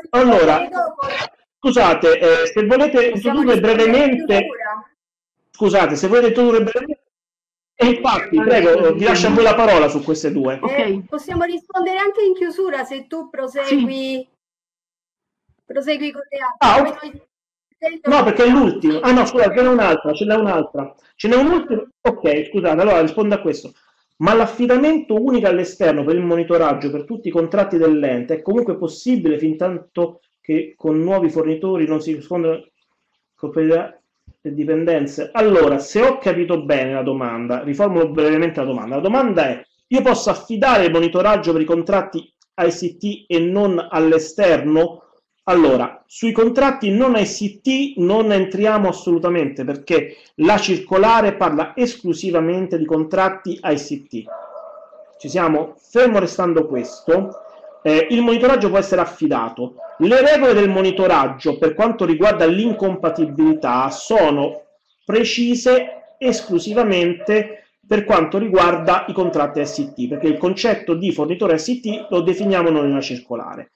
scusate, se volete introdurre brevemente... Scusate, se volete introdurre brevemente... E infatti, prego, vi lascio a voi la parola su queste due. Possiamo rispondere anche in chiusura se tu prosegui, prosegui con le altre. No, perché è l'ultimo. Ah no, scusate, ce n'è un'altra. Ce n'è un'ultima. Ok, scusate, allora rispondo a questo. Ma l'affidamento unico all'esterno per il monitoraggio per tutti i contratti dell'ente è comunque possibile fin tanto che con nuovi fornitori non si rispondono le dipendenze? Allora, se ho capito bene la domanda, riformulo brevemente la domanda. La domanda è: io posso affidare il monitoraggio per i contratti ICT e non all'esterno? Allora, sui contratti non ICT non entriamo assolutamente perché la circolare parla esclusivamente di contratti ICT. Ci siamo? Fermo restando questo, il monitoraggio può essere affidato. Le regole del monitoraggio per quanto riguarda l'incompatibilità sono precise esclusivamente per quanto riguarda i contratti ICT, perché il concetto di fornitore ICT lo definiamo noi nella circolare.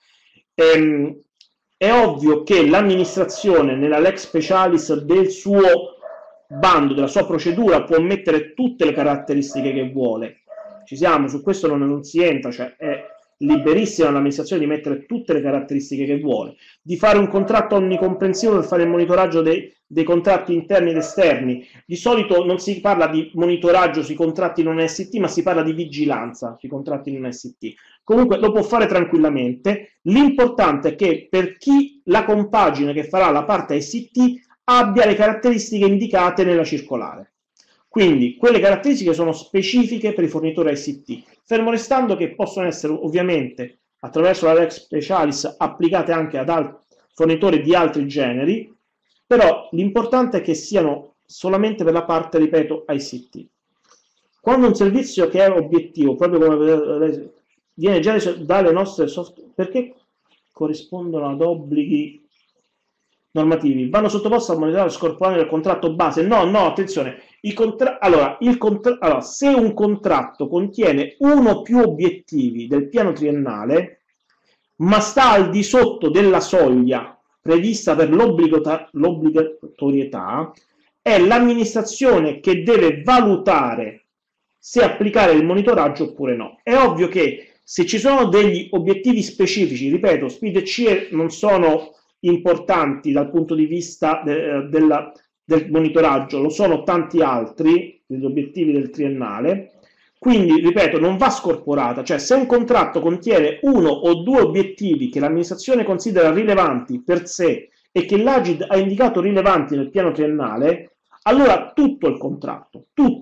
È ovvio che l'amministrazione nella lex specialis del suo bando, della sua procedura, può mettere tutte le caratteristiche che vuole. Ci siamo, su questo non si entra, cioè è liberissima l'amministrazione di mettere tutte le caratteristiche che vuole, di fare un contratto onnicomprensivo per fare il monitoraggio dei contratti interni ed esterni. Di solito non si parla di monitoraggio sui contratti non ST, ma si parla di vigilanza sui contratti non ST. Comunque lo può fare tranquillamente. L'importante è che per chi la compagine che farà la parte ICT abbia le caratteristiche indicate nella circolare. Quindi quelle caratteristiche sono specifiche per i fornitori ICT, fermo restando che possono essere ovviamente attraverso la Lex Specialis applicate anche ad altri fornitori di altri generi, però l'importante è che siano solamente per la parte, ripeto, ICT. Quando un servizio che è obiettivo, proprio come viene già dalle nostre software, perché corrispondono ad obblighi normativi, vanno sottoposti al monitoraggio scorporale del contratto base? No, attenzione. Allora, se un contratto contiene uno o più obiettivi del piano triennale, ma sta al di sotto della soglia prevista per l'obbligatorietà, è l'amministrazione che deve valutare se applicare il monitoraggio oppure no. È ovvio che se ci sono degli obiettivi specifici, ripeto, SPID e CIE non sono importanti dal punto di vista del monitoraggio, lo sono tanti altri, degli obiettivi del triennale, quindi, ripeto, non va scorporata, cioè se un contratto contiene uno o due obiettivi che l'amministrazione considera rilevanti per sé e che l'Agid ha indicato rilevanti nel piano triennale, allora tutto il contratto, tutto,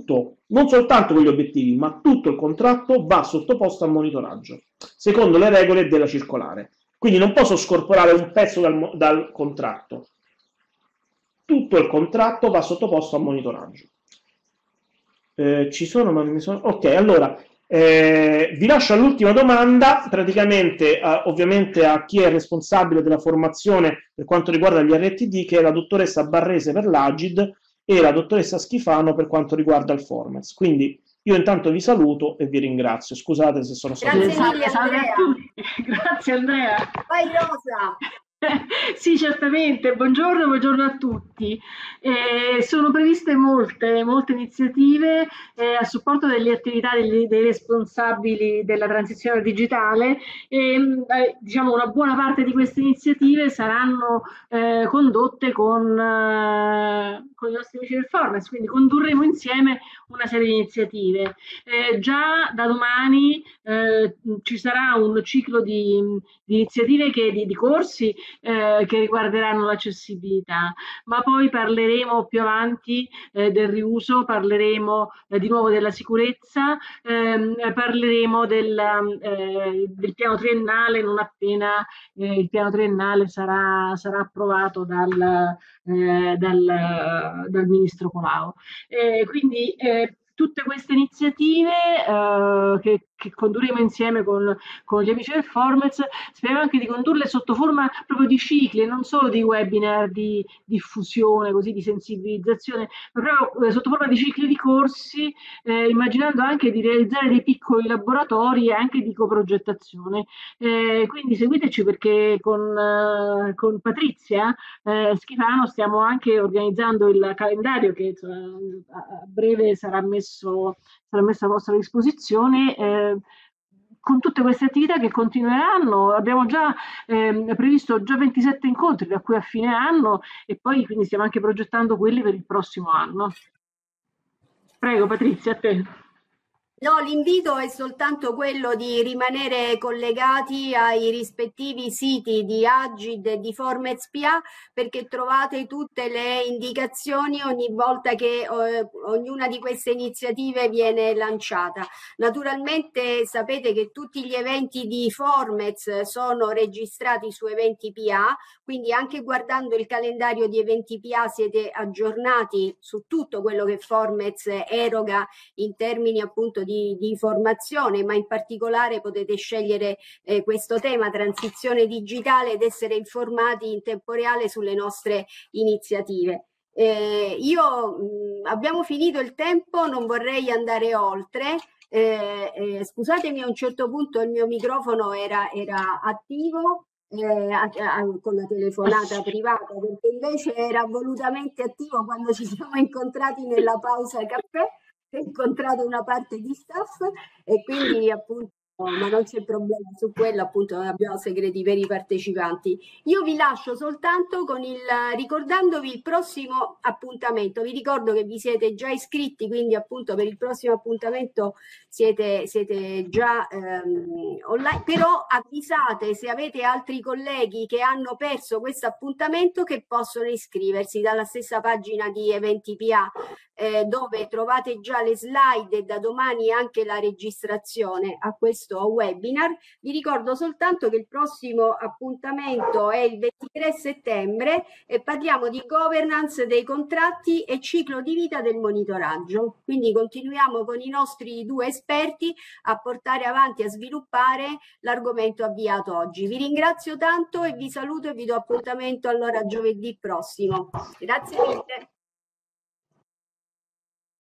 Non soltanto quegli obiettivi, ma tutto il contratto va sottoposto a monitoraggio, secondo le regole della circolare. Quindi non posso scorporare un pezzo dal contratto. Tutto il contratto va sottoposto a monitoraggio. Ci sono, ma mi sono... Ok, allora, vi lascio all'ultima domanda, praticamente ovviamente a chi è responsabile della formazione per quanto riguarda gli RTD, che è la dottoressa Barrese per l'Agid e la dottoressa Schifano per quanto riguarda il Formats. Quindi io intanto vi saluto e vi ringrazio. Scusate se sono stato... Grazie mille, Andrea. Grazie Andrea. Vai Rosa. Sì, certamente, buongiorno a tutti. Sono previste molte iniziative a supporto delle attività dei responsabili della transizione digitale e diciamo una buona parte di queste iniziative saranno condotte con i nostri amici del Formats, quindi condurremo insieme una serie di iniziative. Già da domani ci sarà un ciclo di iniziative di corsi che riguarderanno l'accessibilità, ma poi parleremo più avanti del riuso, parleremo di nuovo della sicurezza, parleremo del piano triennale non appena il piano triennale sarà approvato dal ministro Colao. Quindi tutte queste iniziative che condurremo insieme con gli amici del Formats, speriamo anche di condurle sotto forma proprio di cicli e non solo di webinar di diffusione, così di sensibilizzazione, ma proprio sotto forma di cicli di corsi, immaginando anche di realizzare dei piccoli laboratori e anche di coprogettazione. Quindi seguiteci perché con Patrizia Schifano stiamo anche organizzando il calendario che a breve sarà messo a vostra disposizione con tutte queste attività che continueranno. Abbiamo già previsto 27 incontri da qui a fine anno e poi quindi stiamo anche progettando quelli per il prossimo anno. Prego Patrizia, a te. No, l'invito è soltanto quello di rimanere collegati ai rispettivi siti di Agid e di Formats PA perché trovate tutte le indicazioni ogni volta che ognuna di queste iniziative viene lanciata. Naturalmente sapete che tutti gli eventi di Formats sono registrati su Eventi PA, quindi anche guardando il calendario di Eventi PA siete aggiornati su tutto quello che Formats eroga in termini appunto di formazione, ma in particolare potete scegliere questo tema transizione digitale ed essere informati in tempo reale sulle nostre iniziative. Abbiamo finito il tempo, non vorrei andare oltre. Scusatemi, a un certo punto il mio microfono era attivo con la telefonata privata, perché invece era volutamente attivo quando ci siamo incontrati nella pausa caffè. Ho incontrato una parte di staff e quindi appunto ma non c'è problema su quello, appunto abbiamo segreti per i partecipanti. Io vi lascio soltanto con ricordandovi il prossimo appuntamento. Vi ricordo che vi siete già iscritti, quindi appunto per il prossimo appuntamento siete già online, però avvisate se avete altri colleghi che hanno perso questo appuntamento che possono iscriversi dalla stessa pagina di Eventi PA dove trovate già le slide e da domani anche la registrazione a questo webinar. Vi ricordo soltanto che il prossimo appuntamento è il 23 settembre e parliamo di governance dei contratti e ciclo di vita del monitoraggio. Quindi continuiamo con i nostri due esperti a portare avanti, a sviluppare l'argomento avviato oggi. Vi ringrazio tanto e vi saluto e vi do appuntamento allora giovedì prossimo. Grazie mille.